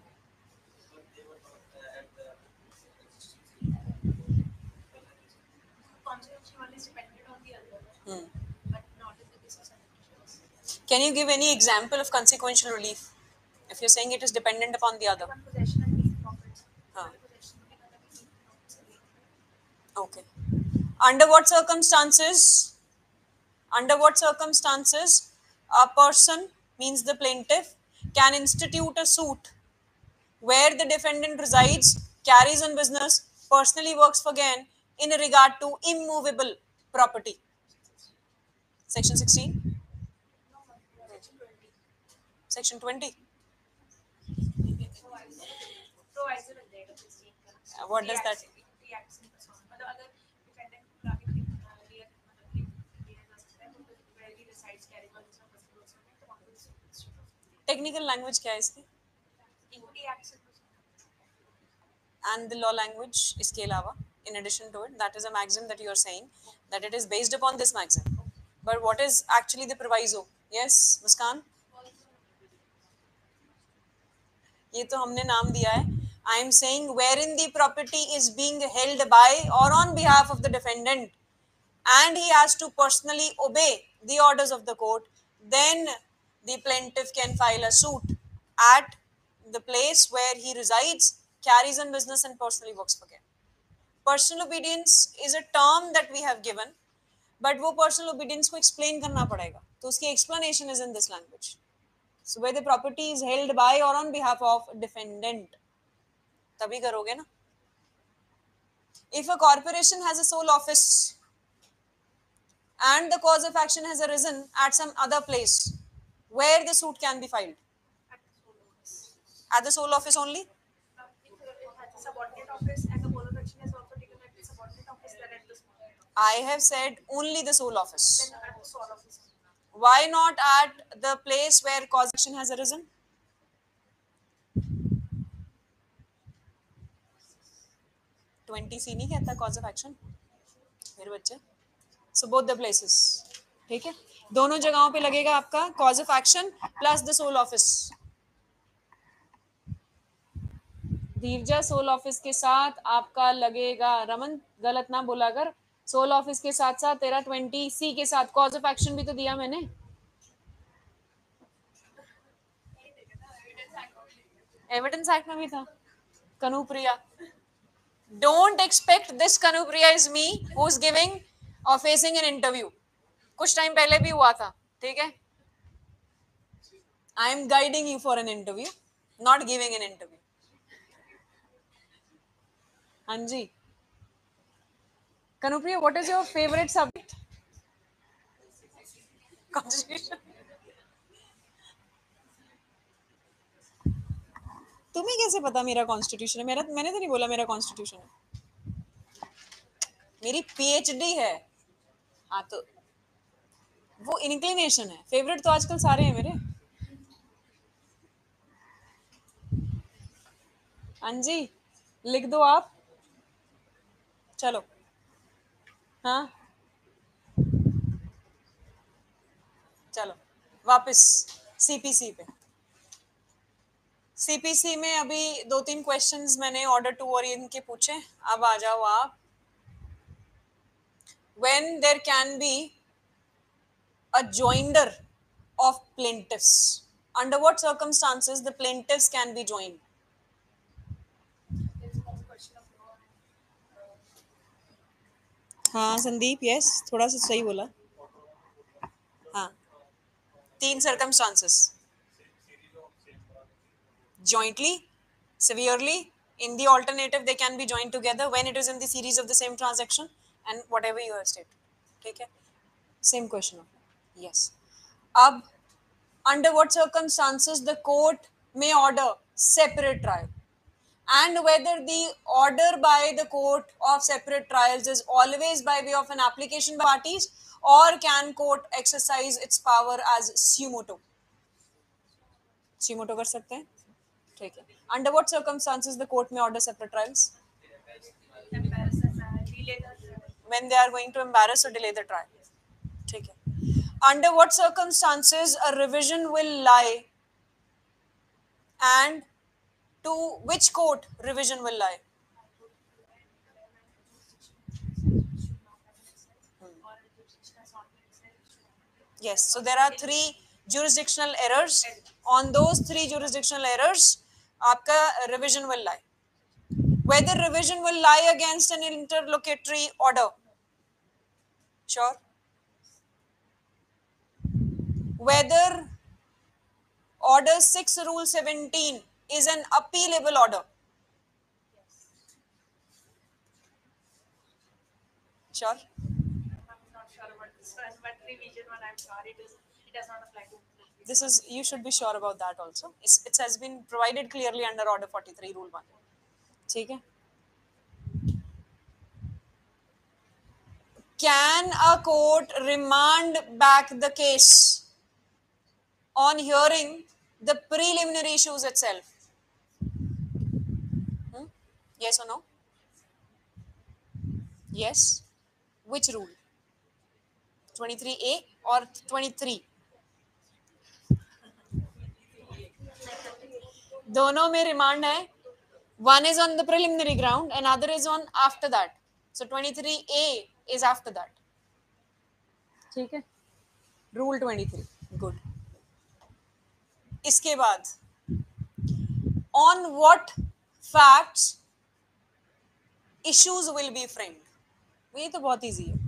Consequential one is dependent on the other, Hmm. but not in the case of simultaneous. Can you give any example of consequential relief? If you're saying it is dependent upon the other. One possession and leave profits. Huh. One possession and another leave profits again. Okay. Under what circumstances? Under what circumstances a person, means the plaintiff, can institute a suit where the defendant resides, carries on business, personally works for gain in regard to immovable property? Section sixteen? No, no, section twenty. Section twenty? Provides the date of the state. Uh, what does that? The action person. But the other defendant who are in real, where he resides, carries on business, personally works for gain, the one who is Technical language क्या है इसकी? equity action. And the law language इसके अलावा, in addition to it, that is a maxim that you are saying that it is based upon this maxim. But what is actually the proviso? Yes, Muskan? ये तो हमने नाम दिया है. I am saying wherein the property is being held by or on behalf of the defendant and he has to personally obey the orders of the court, then the plaintiff can file a suit at the place where he resides, carries on business and personally works for gain. Personal obedience is a term that we have given, but वो personal obedience को explain करना पड़ेगा, तो उसकी explanation is in this language. So where the property is held by or on behalf of defendant, तभी करोगे ना. If a corporation has a sole office and the cause of action has arisen at some other place, where the suit can be filed? At the sole office. At the sole office only? Uh, if uh, at the subordinate office and the call of action is also taken at the subordinate office, then at the small office. I have said only the sole office. Then at the sole office. Why not at the place where cause of action has arisen? Twenty C नहीं कहता cause of action मेरे बच्चे. So both the places, ठीक है, दोनों जगहों पे लगेगा आपका cause of action plus the sole office. Dheerja sole office के साथ आपका लगेगा, रमन गलत ना बोला कर, सोल ऑफिस के साथ साथ तेरा ट्वेंटी सी के साथ कॉज ऑफ एक्शन भी तो दिया मैंने. एविडेंस एक्ट में भी था. Kanupriya, don't expect this Kanupriya is me who is giving और फेसिंग एन इंटरव्यू. कुछ टाइम पहले भी हुआ था, ठीक है. I am guiding you for an interview, not giving an interview. हाँ जी. Kanupriya, what is your favourite subject? Constitution. तुम्हें कैसे पता मेरा कॉन्स्टिट्यूशन है? मेरा, मैंने तो नहीं बोला मेरा कॉन्स्टिट्यूशन है. मेरी पीएचडी है. हाँ तो वो इंक्लिनेशन है. फेवरेट तो आजकल सारे हैं मेरे. हाँ जी, लिख दो आप. चलो. हाँ चलो वापस सीपीसी पे. सीपीसी में अभी दो तीन क्वेश्चंस मैंने ऑर्डर टू और इनके पूछे. अब आ जाओ आप. When there can be a joinder of plaintiffs, under what circumstances the plaintiffs can be joined? There is no question of law. हाँ संदीप, यस, थोड़ा सा सही बोला. हाँ, तीन circumstances: jointly, severely, in the alternative they can be joined together when it is in the series of the same transaction, and whatever you have stated. ठीक है, same question. Yes. अब under what circumstances the court may order separate trial, and whether the order by the court of separate trials is always by way of an application by parties, or can court exercise its power as sumoto. sumoto कर सकते हैं, ठीक है. Under what circumstances the court may order separate trials? embarrass and uh, delay the trial. When they are going to embarrass or delay the trial. ठीक है. Under what circumstances a revision will lie, and to which court revision will lie? Yes, so there are three jurisdictional errors. On those three jurisdictional errors, आपका revision will lie. Whether revision will lie against an interlocutory order. Sure. Whether order six rule seventeen is an appealable order. Sure. I'm not sure about this one, but revision one, I'm sure it is. It does not apply to. This is, you should be sure about that also. It's, it has been provided clearly under order forty-three rule one. ठीक है. Can a court remand back the case on hearing the preliminary issues itself? Hmm? Yes or no? Yes. Which rule? twenty-three A or twenty-three? दोनों में remand है. One is on the preliminary ground and other is on after that. So twenty-three A is after that. ठीक है. Rule twenty-three. Good. इसके बाद on what facts issues will be framed? ये तो बहुत easy है.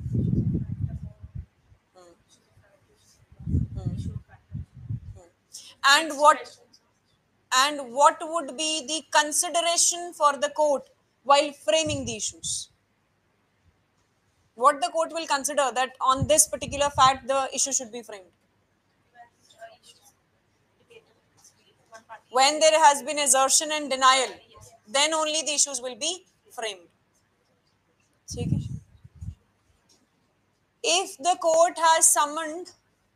Hmm. Hmm. Hmm. And what and what would be the consideration for the court while framing the issues? What the court will consider that on this particular fact the issue should be framed? When there has been assertion and denial, then only the issues will be framed. ठीक है. If the court has summoned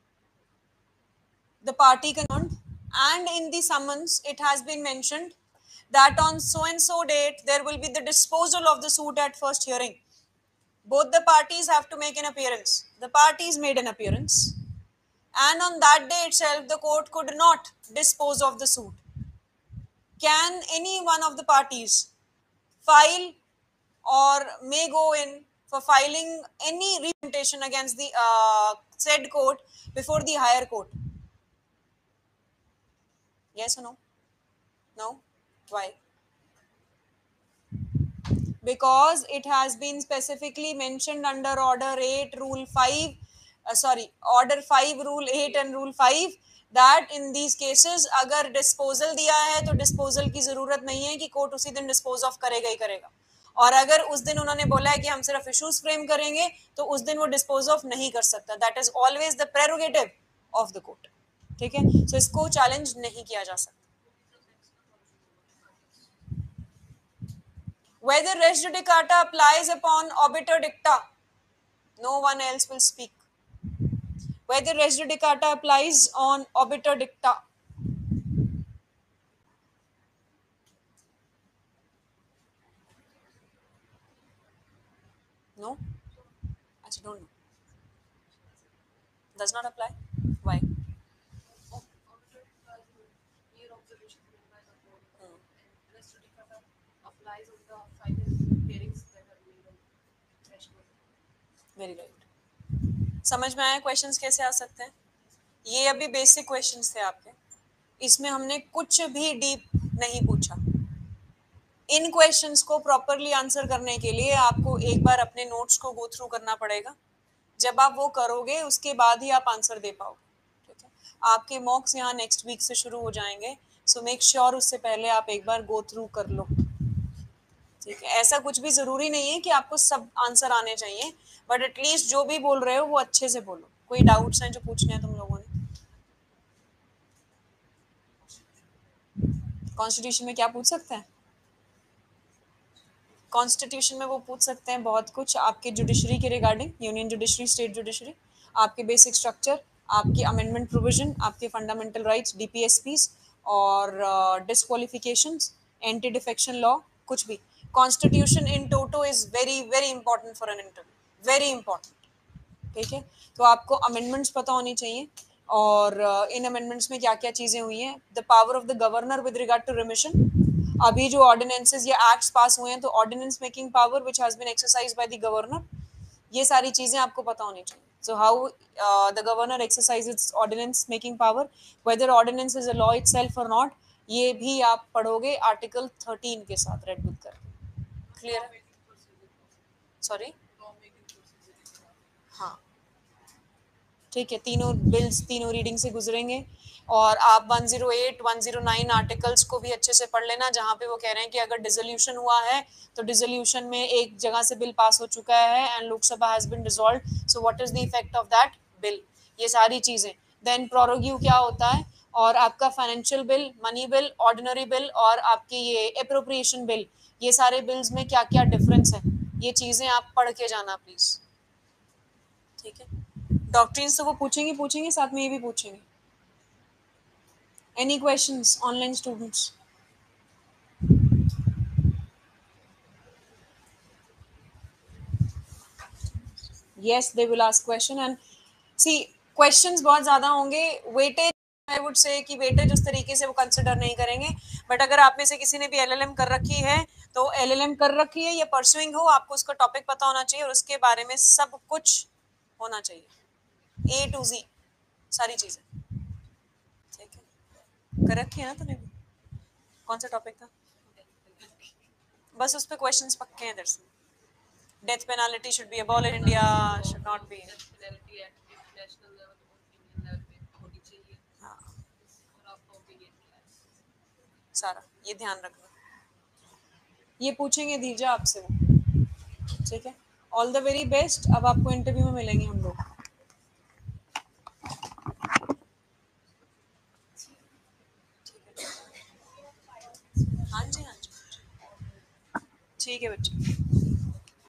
the party concerned, and in the summons it has been mentioned that on so and so date there will be the disposal of the suit at first hearing, both the parties have to make an appearance. The parties made an appearance, and on that day itself the court could not dispose of the suit. Can any one of the parties file or may go in for filing any representation against the uh, said court before the higher court? Yes or no? No? Why? Because it has been specifically mentioned under order eight rule five, uh, sorry, order five rule eight and rule five, that in these cases अगर disposal दिया है तो disposal की जरूरत नहीं है कि court उसी दिन dispose of करेगा ही करेगा, और अगर उस दिन उन्होंने बोला है कि हम सिर्फ issues frame करेंगे तो उस दिन वो dispose of नहीं कर सकता. That is always the prerogative of the court. ठीक है. So इसको challenge नहीं किया जा सकता. Whether res judicata applies upon obiter dicta, no one else will speak. Whether res judicata applies on obiter dicta. No? Actually, don't know. Does not apply? Why? Very right. समझ में आया questions कैसे आ सकते हैं? ये अभी बेसिक क्वेश्चंस थे आपके, इसमें हमने कुछ भी डीप नहीं पूछा. इन क्वेश्चंस को प्रॉपरली आंसर करने के लिए आपको एक बार अपने नोट्स को गो थ्रू करना पड़ेगा. जब आप वो करोगे उसके बाद ही आप आंसर दे पाओगे. ठीक है. आपके मॉक्स यहाँ नेक्स्ट वीक से शुरू हो जाएंगे, सो मेक श्योर उससे पहले आप एक बार गो थ्रू कर लो. ठीक है. ऐसा कुछ भी जरूरी नहीं है कि आपको सब आंसर आने चाहिए, बट एटलीस्ट जो भी बोल रहे हो वो अच्छे से बोलो. कोई डाउट्स हैं जो पूछने हैं तुम लोगों ने? कॉन्स्टिट्यूशन में क्या पूछ सकते हैं? कॉन्स्टिट्यूशन में वो पूछ सकते हैं बहुत कुछ आपके जुडिशरी के regarding, union judiciary, state judiciary, आपके बेसिक स्ट्रक्चर, आपकी अमेंडमेंट प्रोविजन, आपके फंडामेंटल राइट्स, डीपीएसपीज और डिस्क्वालिफिकेशंस, एंटी डिफेक्शन लॉ, कुछ भी। Constitution in toto is very very important for an interview, very important. ठीक है, तो आपको अमेंडमेंट्स पता होनी चाहिए और uh, इन अमेंडमेंट्स में क्या क्या चीज़ें हुई हैं। The power of the governor with regard to remission, अभी जो ऑर्डिनेंसेस या एक्ट्स पास हुए हैं तो ordinance making power which has been exercised by the governor, ये सारी चीज़ें आपको पता होनी चाहिए। So how the governor exercises ordinance making power, whether ordinance is a law itself और नॉट, ये भी आप पढ़ोगे आर्टिकल थर्टीन के साथ रेड बुक कर। क्लियर? सॉरी, हाँ ठीक है, तीनों बिल्स तीनों रीडिंग से गुजरेंगे और आप one zero eight, one zero nine articles को भी अच्छे से पढ़ लेना, जहाँ पे वो कह रहे हैं कि अगर डिसोल्यूशन हुआ है तो डिसोल्यूशन में एक जगह से बिल पास हो चुका है and Lok Sabha has been dissolved, so what is the effect of that bill, ये सारी चीज़ें। देन प्रोरोग्यू क्या होता है, और आपका financial bill, money bill, ordinary bill और आपकी ये अप्रोप्रिएशन बिल, ये सारे बिल्स में क्या क्या डिफरेंस है, ये चीज़ें आप पढ़ के जाना प्लीज़। ठीक है, डॉक्ट्रिन्स तो वो पूछेंगे पूछेंगे साथ में ये भी पूछेंगे। Any questions online students? yes they will ask question and see questions बहुत ज़्यादा होंगे। वेटेज आई वुड से कि वेटेज उस तरीके से वो कंसिडर नहीं करेंगे, बट अगर आप में से किसी ने भी एलएलएम कर रखी है तो एलएलएम कर रखी है या परसुइंग हो, आपको उसका टॉपिक पता होना चाहिए और उसके बारे में सब कुछ होना चाहिए, ए टू जी सारी चीज़ें। ठीक है, कर रखी है ना तूने? कौन सा टॉपिक था? बस उस पर क्वेश्चंस पक्के हैं दरअसल। Death penalty should be abolished in India, should not be. हाँ, सारा ये ध्यान रखना, ये पूछेंगे दीजा आपसे वो। ठीक है, ऑल द वेरी बेस्ट। अब आपको इंटरव्यू में मिलेंगे हम लोग। हाँ जी हाँ जी, ठीक है बच्चे।